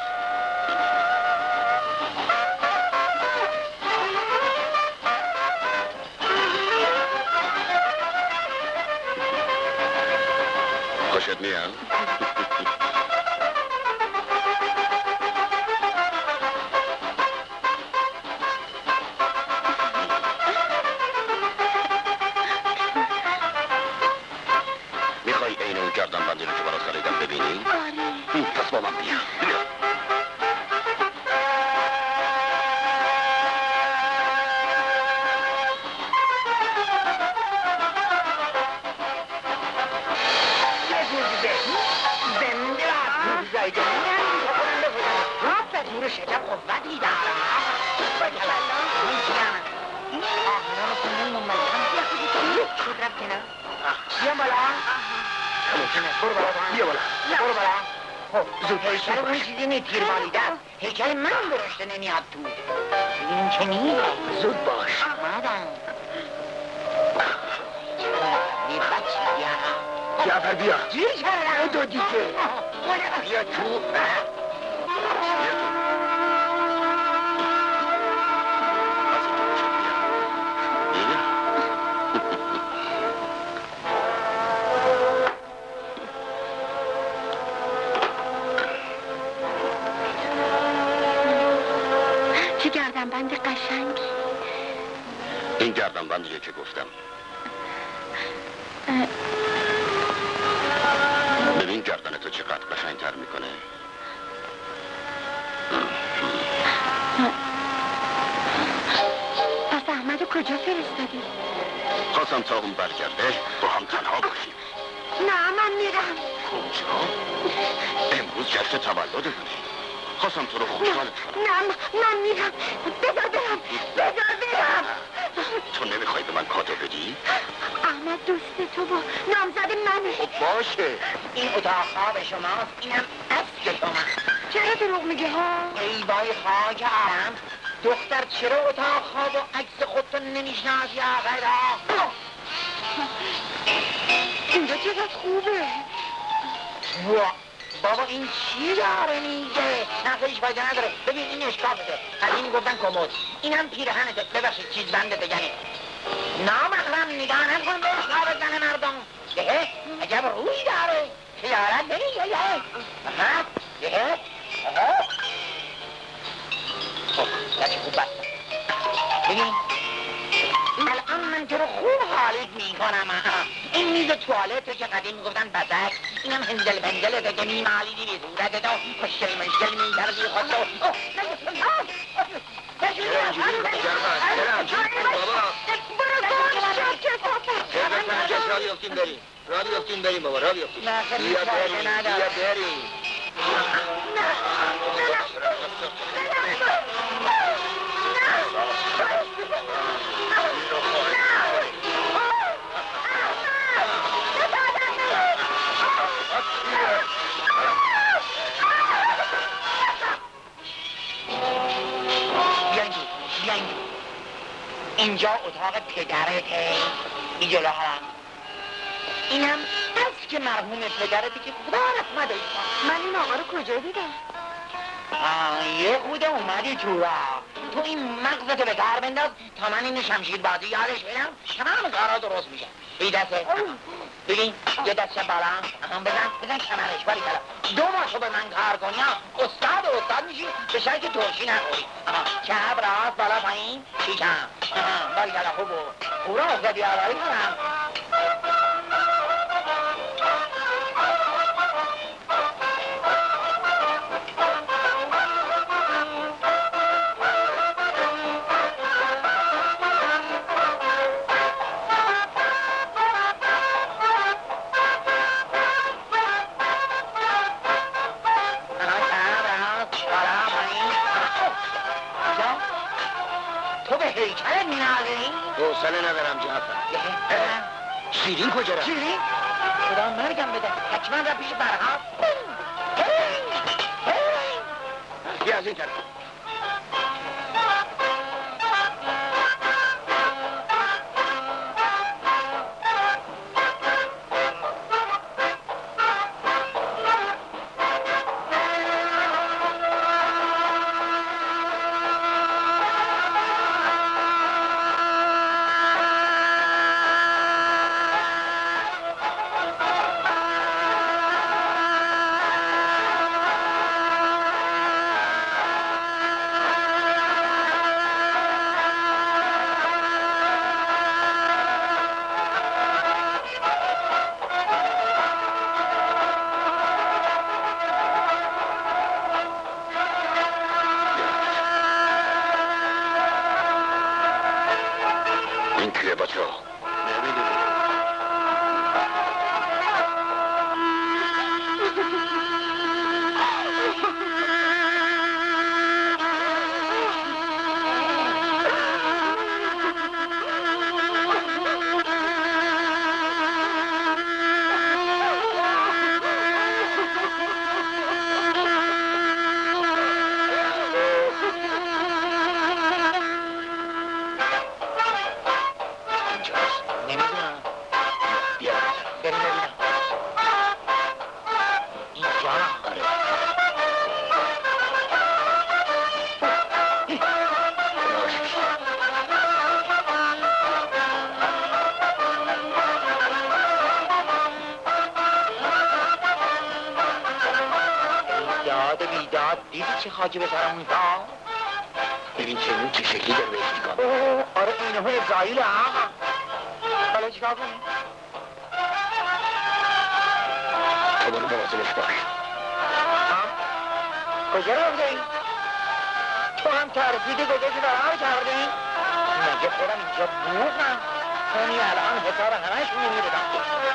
خوشت میاد؟ میخوای عین اون گردن بندی رو که برات خریدم ببینی؟ آره. پس با من بیا. شکم قوتی دارم شد کنه بیا بالا بیا بالا برو بالا خب زود هیکل اون چیزی نی تیر بالیده است هیکل من درشته نمیاد تو این که نی زود باش آمدم یه بچه بیا جعفر بیا جیر کردم دو دیگه بیا تو چه گردنبند قشنگی. این گردنبندیه که گفتم. ببین گردنتو چقدر قشنگتر میکنه. پس احمدو کجا فرستادی؟ خواستم تا اون برگرده با هم تنها باشیم. نه من میرم. کجا؟ امروز جشن تولدتونه. خواستم تو رو خوشحالت کنم. نه من میرم. بذار برم. تو نمیخوای به من کادو بدی؟ احمد دوست تو با نامزد منه. خب باشه. این اتاق خواب شماست اینم اصل شما چرا دروغ میگه ها؟ ای وای خاک عالم دختر چرا اتاق خواب و عکس خودتو نمیشناسی آقا اینجا چقدر خوبه. بابا این چی داره میگه؟ نه هیچ فایده نداره. ببین این اشکافته قدیمی گفتن کمد اینم پیرهنته ببخشید چیز بنده بگنه نامحرم نگاه نکن به اشکافت زن مردم یه عجب روی داره خیالت بری یه خب دستی خوب بستم ببین الان من تو رو خوب حالت میکنم این میز توالته که قدیم میگفتن بزک اینم هندل بندلته که میمالیدی به صورتت و مشکل میکردی خودتو را بیافتیم بریم بابا را بیافتیم بیا بریم اینجا اتاق پدرته این جلو هم اینم از که مرحوم پدرته که خدا رحمت ایشان من این آقا رو کجا دیدم؟ یه خود اومدی تو راه تو این مغزتو به کار بنداز تا من این شمشیر بازی یادش بدم تمام کارا درست میشه این دسته ببین یه دسته بالا بزن کمرش باری کلا 2 ماه به من کار کنی استاد میشی به شرط که ترشی نخوری چپ راست بالا پایین شیکم باری کلا خوب را افتادی آواری کنم حوصله ندارم جعفر شیرین کجا رفت؟ شیرین؟ خدا مرگم بده حتما را پیش برها بیا از این طرف. حاجی به سرم میتا ببین که اون چه شکلی در بهش نگاه. آره اینه های زایل آقا حالا چیکار کنی؟ تو برو مواظبش باش. کجا رفته این؟ تو هم ترفیدی گذاشتی برای کردی؟ مگه خودم اینجا بوغم کنی الان حساب همهش میمیردم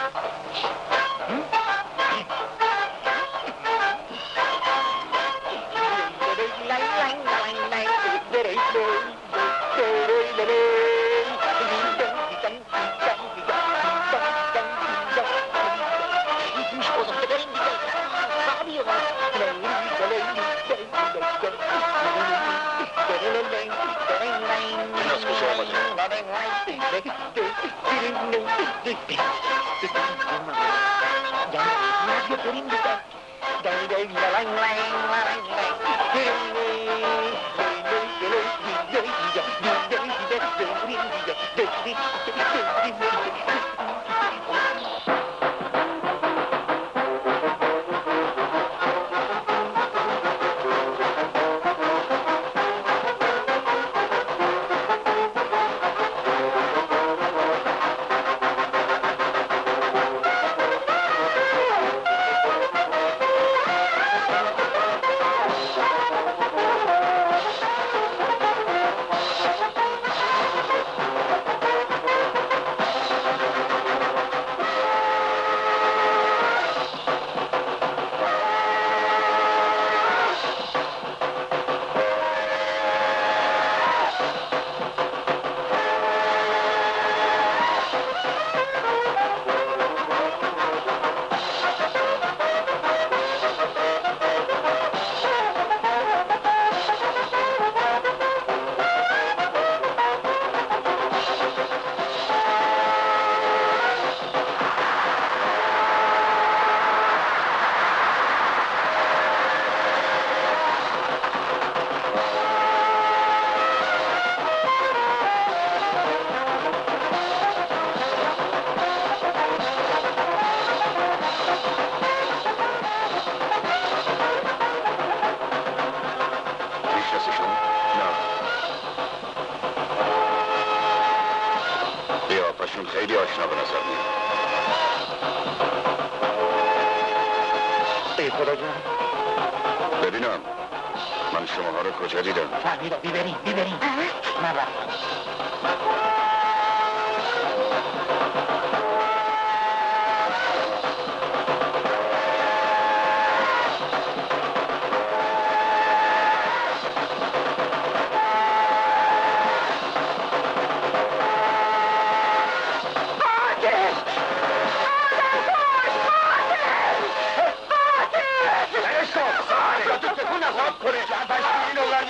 خیلی آشنا به نظر میاد. ای خدا جون ببینم من شماها رو کجا دیدم؟ فهمیدم بیبریم من رفتم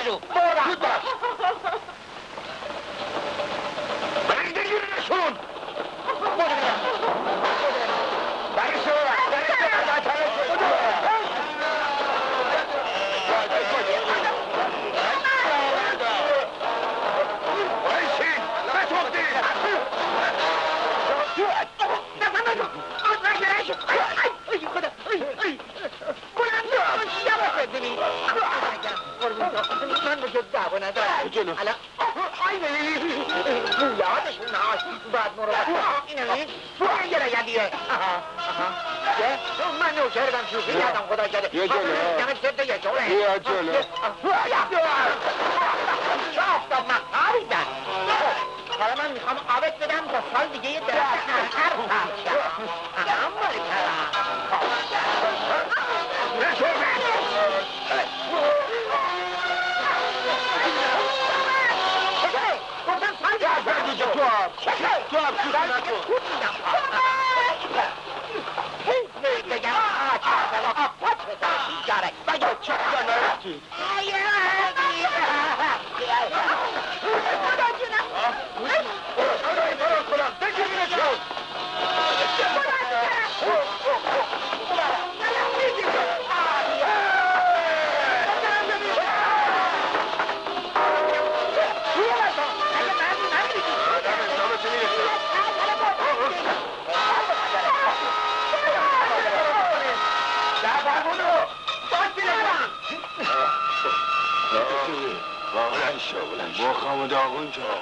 رو بردم زود باش برای دلیرشون من بشه دعوا ندارم جلو الان یادشون هاش بعد مراقب اینه این یه رگدیه من نوکردم شوخی کردم خدا شده یه جلو یه جلو چه آفتاب مختاریدن حالا من میخوام آبت بدم تا سال دیگه یه درست هر پرچه اما با خام داغون که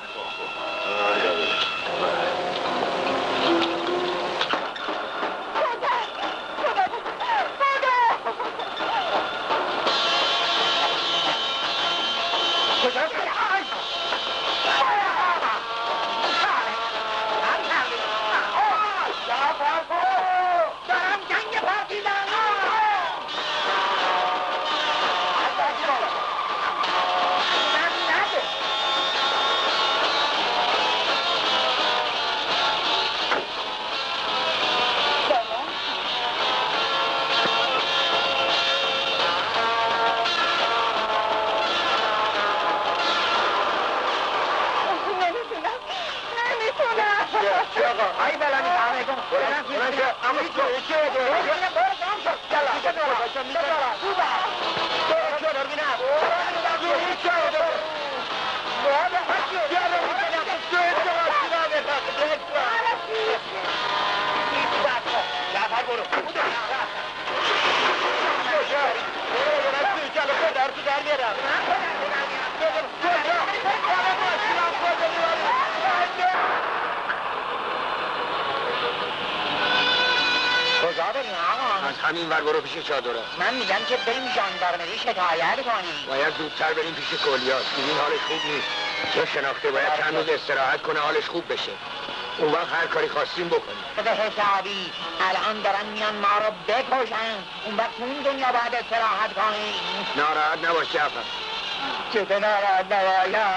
همین ور برو پیش چادره. من میگم که بریم ژاندارمری شکایت کنیم. باید زودتر بریم پیش کلیات. این حالش خوب نیست. چه شناخته باید چند روز استراحت کنه حالش خوب بشه. اون وقت هر کاری خواستیم بکنیم. به حسابی الان دارن میان ما رو بکشن. اون وقت تو این دنیا باید استراحت کنیم. ناراحت نباش جعفر. چطور ناراحت نباید؟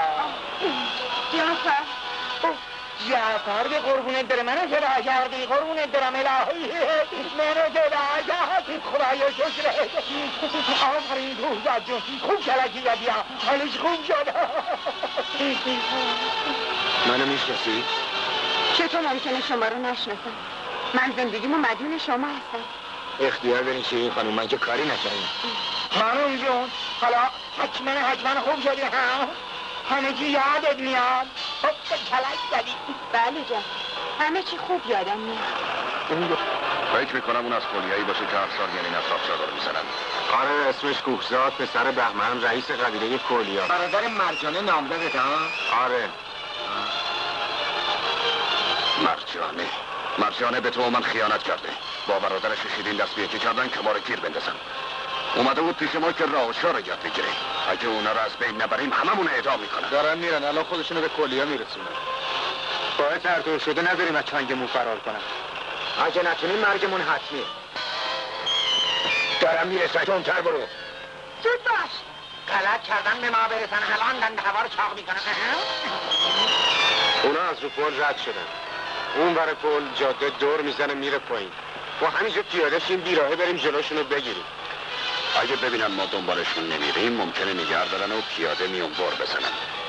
جعفر جعفر به قربونت داره منو صدا کردی قربونت دارم الهی منو صدا کردی خدایا شکرت آفرین کوزد جون خوب کلکی زدی حالش خوب شد منو میشناسی؟ چطور ممکنه شما رو نشناسم؟ من زندگیمو مدیون شما هستم. اختیار برین چه این خانوم من که کاری نکردم. خانوم جون حالا حتما خوب شدی همه چی یادت میاد کلک زدی بله جان همه چی خوب یادم میاد. فکر میکنم اون از کلیه‌ای باشه که هر سال یعنی اطراف چادر میزنن. آره اسمش کوهزاد پسر بهمن رئیس قبیله کلیا. برادر مرجانه نامزدت ها؟ آره. مرجانه به تو و من خیانت کرده. با برادرش شیرین دست به یکی کردن که ما رو گیر بندازن. اومده بود پیش ما که راهشا رو یاد بگیره. اگه اونا رو از بین نبریم هممون اعدام میکنن. دارن میرن الان خودشونو به کلیا میرسونن. باید ترتور شده نداریم از چنگمون فرار کنن. اگه نتونیم مرگمون حتمیه. دارم میرسن تندتر برو. زود باش غلط کردن به ما برسن الان دن هوا رو چاق میکنن اونا از رو پل رد شدن. اون ور پل جاده دور میزنه میره پایین. ما همینجا پیاده شیم بیراهه بریم جلوشونو بگیریم. اگه ببینن ما دنبالشون نمیریم ممکنه نگه دارن و پیاده میون بر بزنن.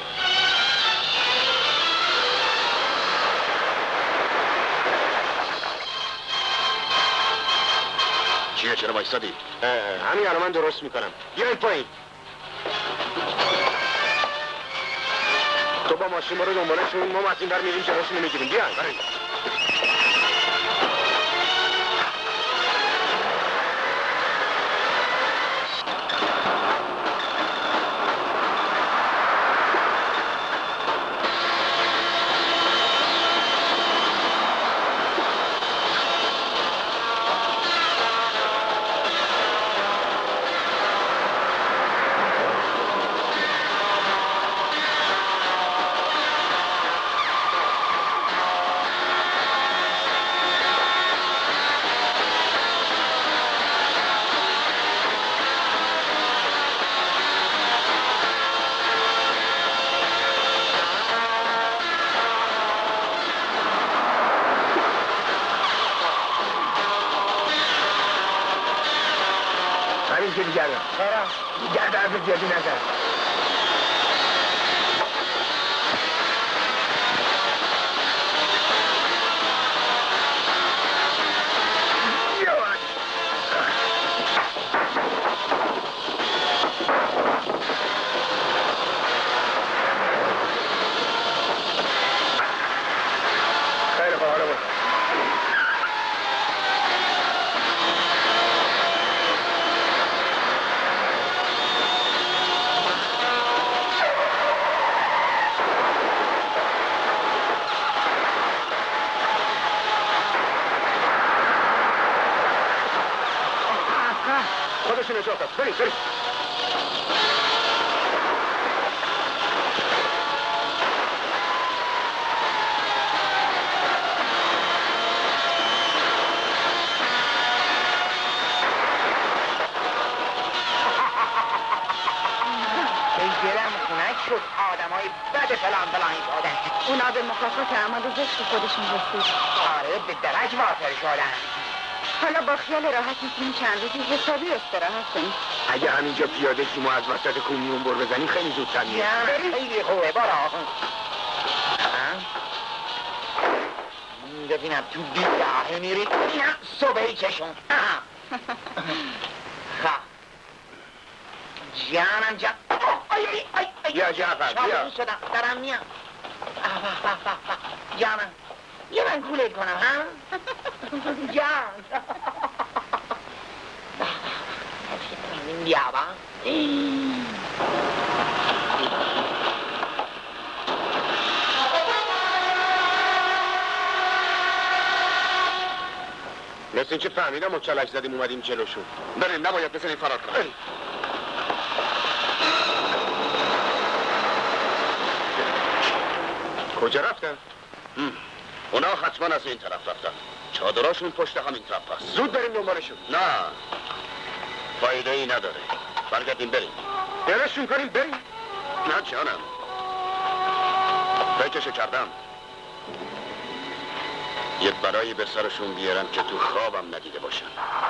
چیه چرا وایسادی؟ همین الان من درست میکنم. بیاین پایین. تو با ماشین ما رو دنبالشون، ما از این بر میریم جلوشون رو میگیریم. بیاین بریم. همین که دیگر دیگر درد زیادی نزد. خیلی خوب حالا بود. خودشون اجازه داد. بریم بریم. دلم خونک شد. آدمای بد فلان شدن. اونا به مکافات اعمال زشت خودشون رسید. آره به درج واصل شدن. حالا با خیال راحت میتونیم چند روزی حسابی استراحت کنیم. اگه همینجا پیاده شیم و از وسط کومیون بر بزنیم خیلی زودتر میاد. خیلی خوبه برا. ببینم تو بیداهه میری. اینم صبحی چشون. جانم جان. بیا جعفر بیا. شاید شدم درم میام. جانم یه من کولت کنم ها؟ جان بیا با مثل اینکه فهمیدم مچلک زدیم اومدیم جلوشون. بریم نباید بزنیم فرار کنیم. کجا رفتن؟ اونا حتما از این طرف رفتن. چادراشون پشت همین طرف هست. زود بریم دنبالشون. نه فایده ای نداره. برگردیم بریم. دلشون کنیم بریم. نه جانم فکرشو کردم. یه برایی به سرشون بیارم که تو خوابم ندیده باشن.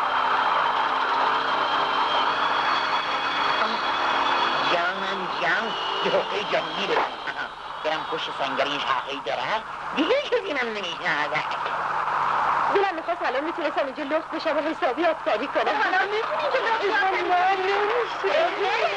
جانم جان دوقه جنگی برم. برم پشت سنگری این شاخهی داره دیگه کسی من نمیشنه. دلم میخواست الان میتونستم اینجا لخت بشم و حسابی آفتابی کنم. حالا میتونی که لخت کنم. نه نمیشه.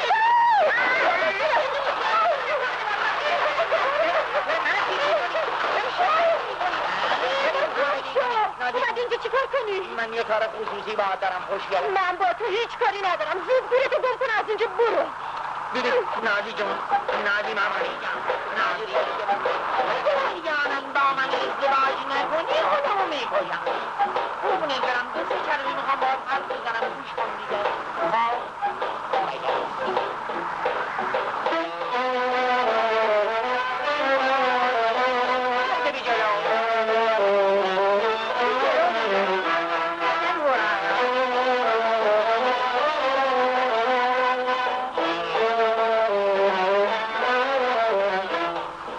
اومدی اینجا چی کار کنی؟ من یه کار خصوصی باید دارم خوشگل. من با تو هیچ کاری ندارم. زود گورتو گم کن از اینجا برو. دیدی نادی جون نادی مامانی جان نادی جانم با من ازدواج نکنی خودمو میکشم. قربونت برم دو سه کلمه میخوام باهات حرف بزنم گوش کن دیگه.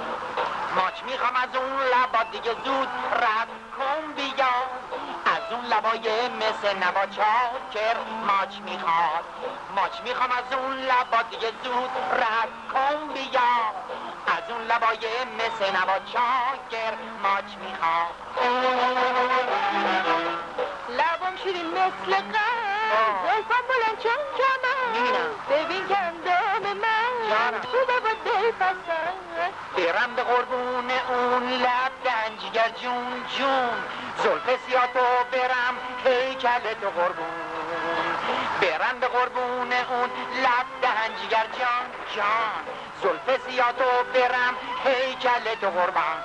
دیگه زود رد کن بیا از اون لبای مثل نبا چاکر ماچ میخواد ماچ میخوام از اون لبا دیگه زود رد کن بیا از اون لبای مثل نبا چاکر ماچ میخواد لبم شیرین مثل قند زلفم بلند چون کمن ببین گندم من خوبه با دل پسند برم به قربون اون لب دنجگر جون جون زلف سیاه تو برم هیکل تو قربون برم به قربون اون لب دهنجگر جان جان زلف سیاه تو برم هیکل تو قربان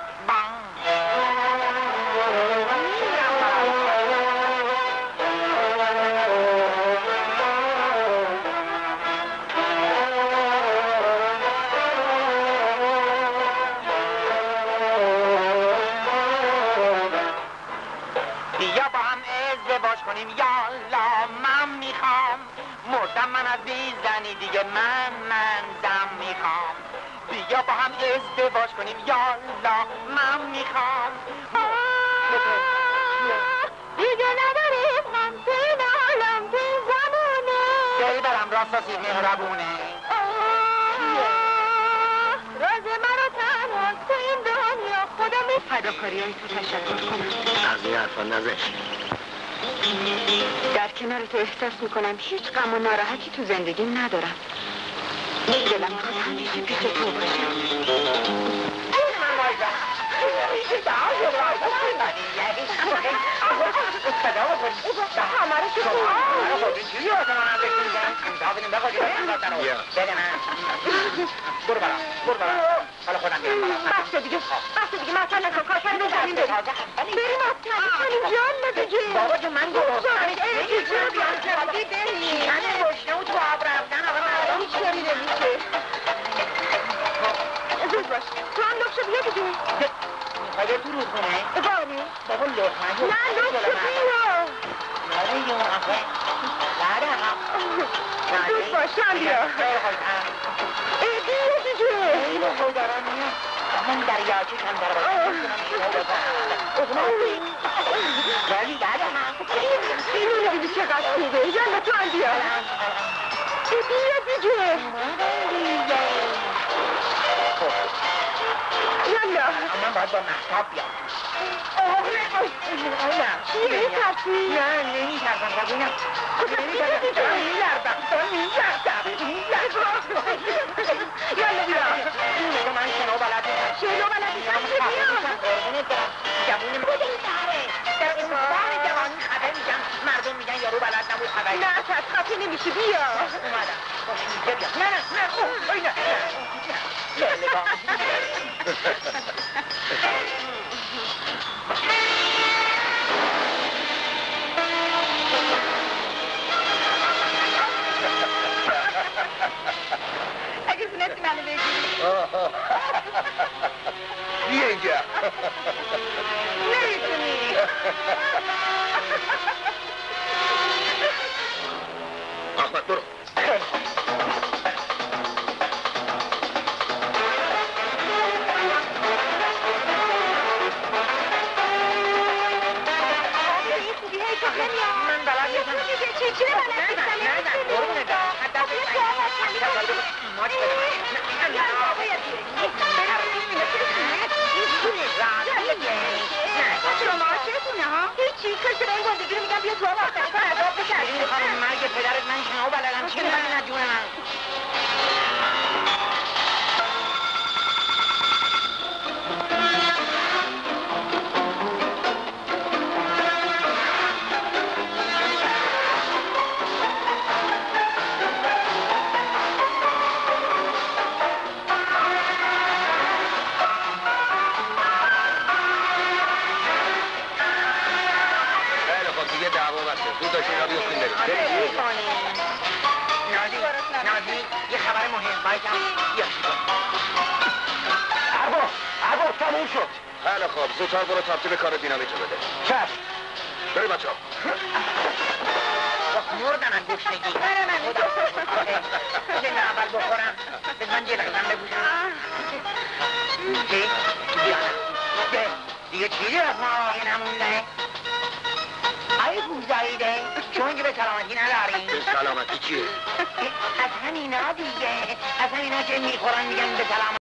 بیا با هم ازدواج کنیم یالا من میخوام مردم من از بیزنی دیگه من زم میخوام بیا با هم ازدواج کنیم یالا من میخوام دیگه نداریم هم تین عالم تین زمونه دل برم راستاسی مهربونه راز مرا تنها تو این دنیا خدا فداکاری های تو تشکر کنم از این حرفا نزش در کنار تو احساس میکنم هیچ غم و ناراحتی تو زندگیم ندارم دلم میخواد همیشه پیش تو باشم برو برا حالا خودم میرم بسته دیگه مثلا نکن کاشن بزنیم بریم افتنی کنیم جان دیگه بابا جو من گفتم چرا بیان کردی بریم شیشن گشنه و تو آب رفتن آقا مردم هیچ کاری نمیشه زود باش تو هم لخشه بیا دیگه میخوای تو رودخونه؟ بله بابا لخمه نه لخشه بیا ناره جون آخه بعد زود باش هم بیا بیا دیگه ای با خود دارم میام من دریاچه کم در ولی بعد اینو نمیدی چقدر خوبه یالا تو هم بیا بیا دیگه یالا من باید با محتاب بیام چی میترسی؟ نه نمیترسم خب یالا بیا من شنو بلد نیستم شنو بلد نیستم که بیا جوون بودی سره در استان جوانی خبر میشم مردم میگن یارو بلد نبود خبری نه پس خفه نمیشه بیا اومدم باشه بیا نه اگه تونستی منو بگیری بیا اینجا نمیتونی احمد برو من بلد نیستم چی بلد نیستم قربونه دارم حتی ماچ شما چتونه ها؟ هیچی کسی به این گندگی رو میگم بیا تو هم آفتنی کن عذاب بکردی میخوام مرگ پدرت من شما بلدم چه من نجونم یه خبر مهم بایدم عبا تموم شد خیلی خوب زودتر برو تبدیل کار دینامیتو بده چشم بریم بچه ها مردم از گشنگی چه نه اول بخورم به من جلقم بگوشم چی؟ بیانم دیگه چیزی از ما آقای نمونده ای آقای بوزاییده شما که به سلامتی ندارین به سلامتی چیه؟ از همینا دیگه از همینا که میخورن میگن به سلامتی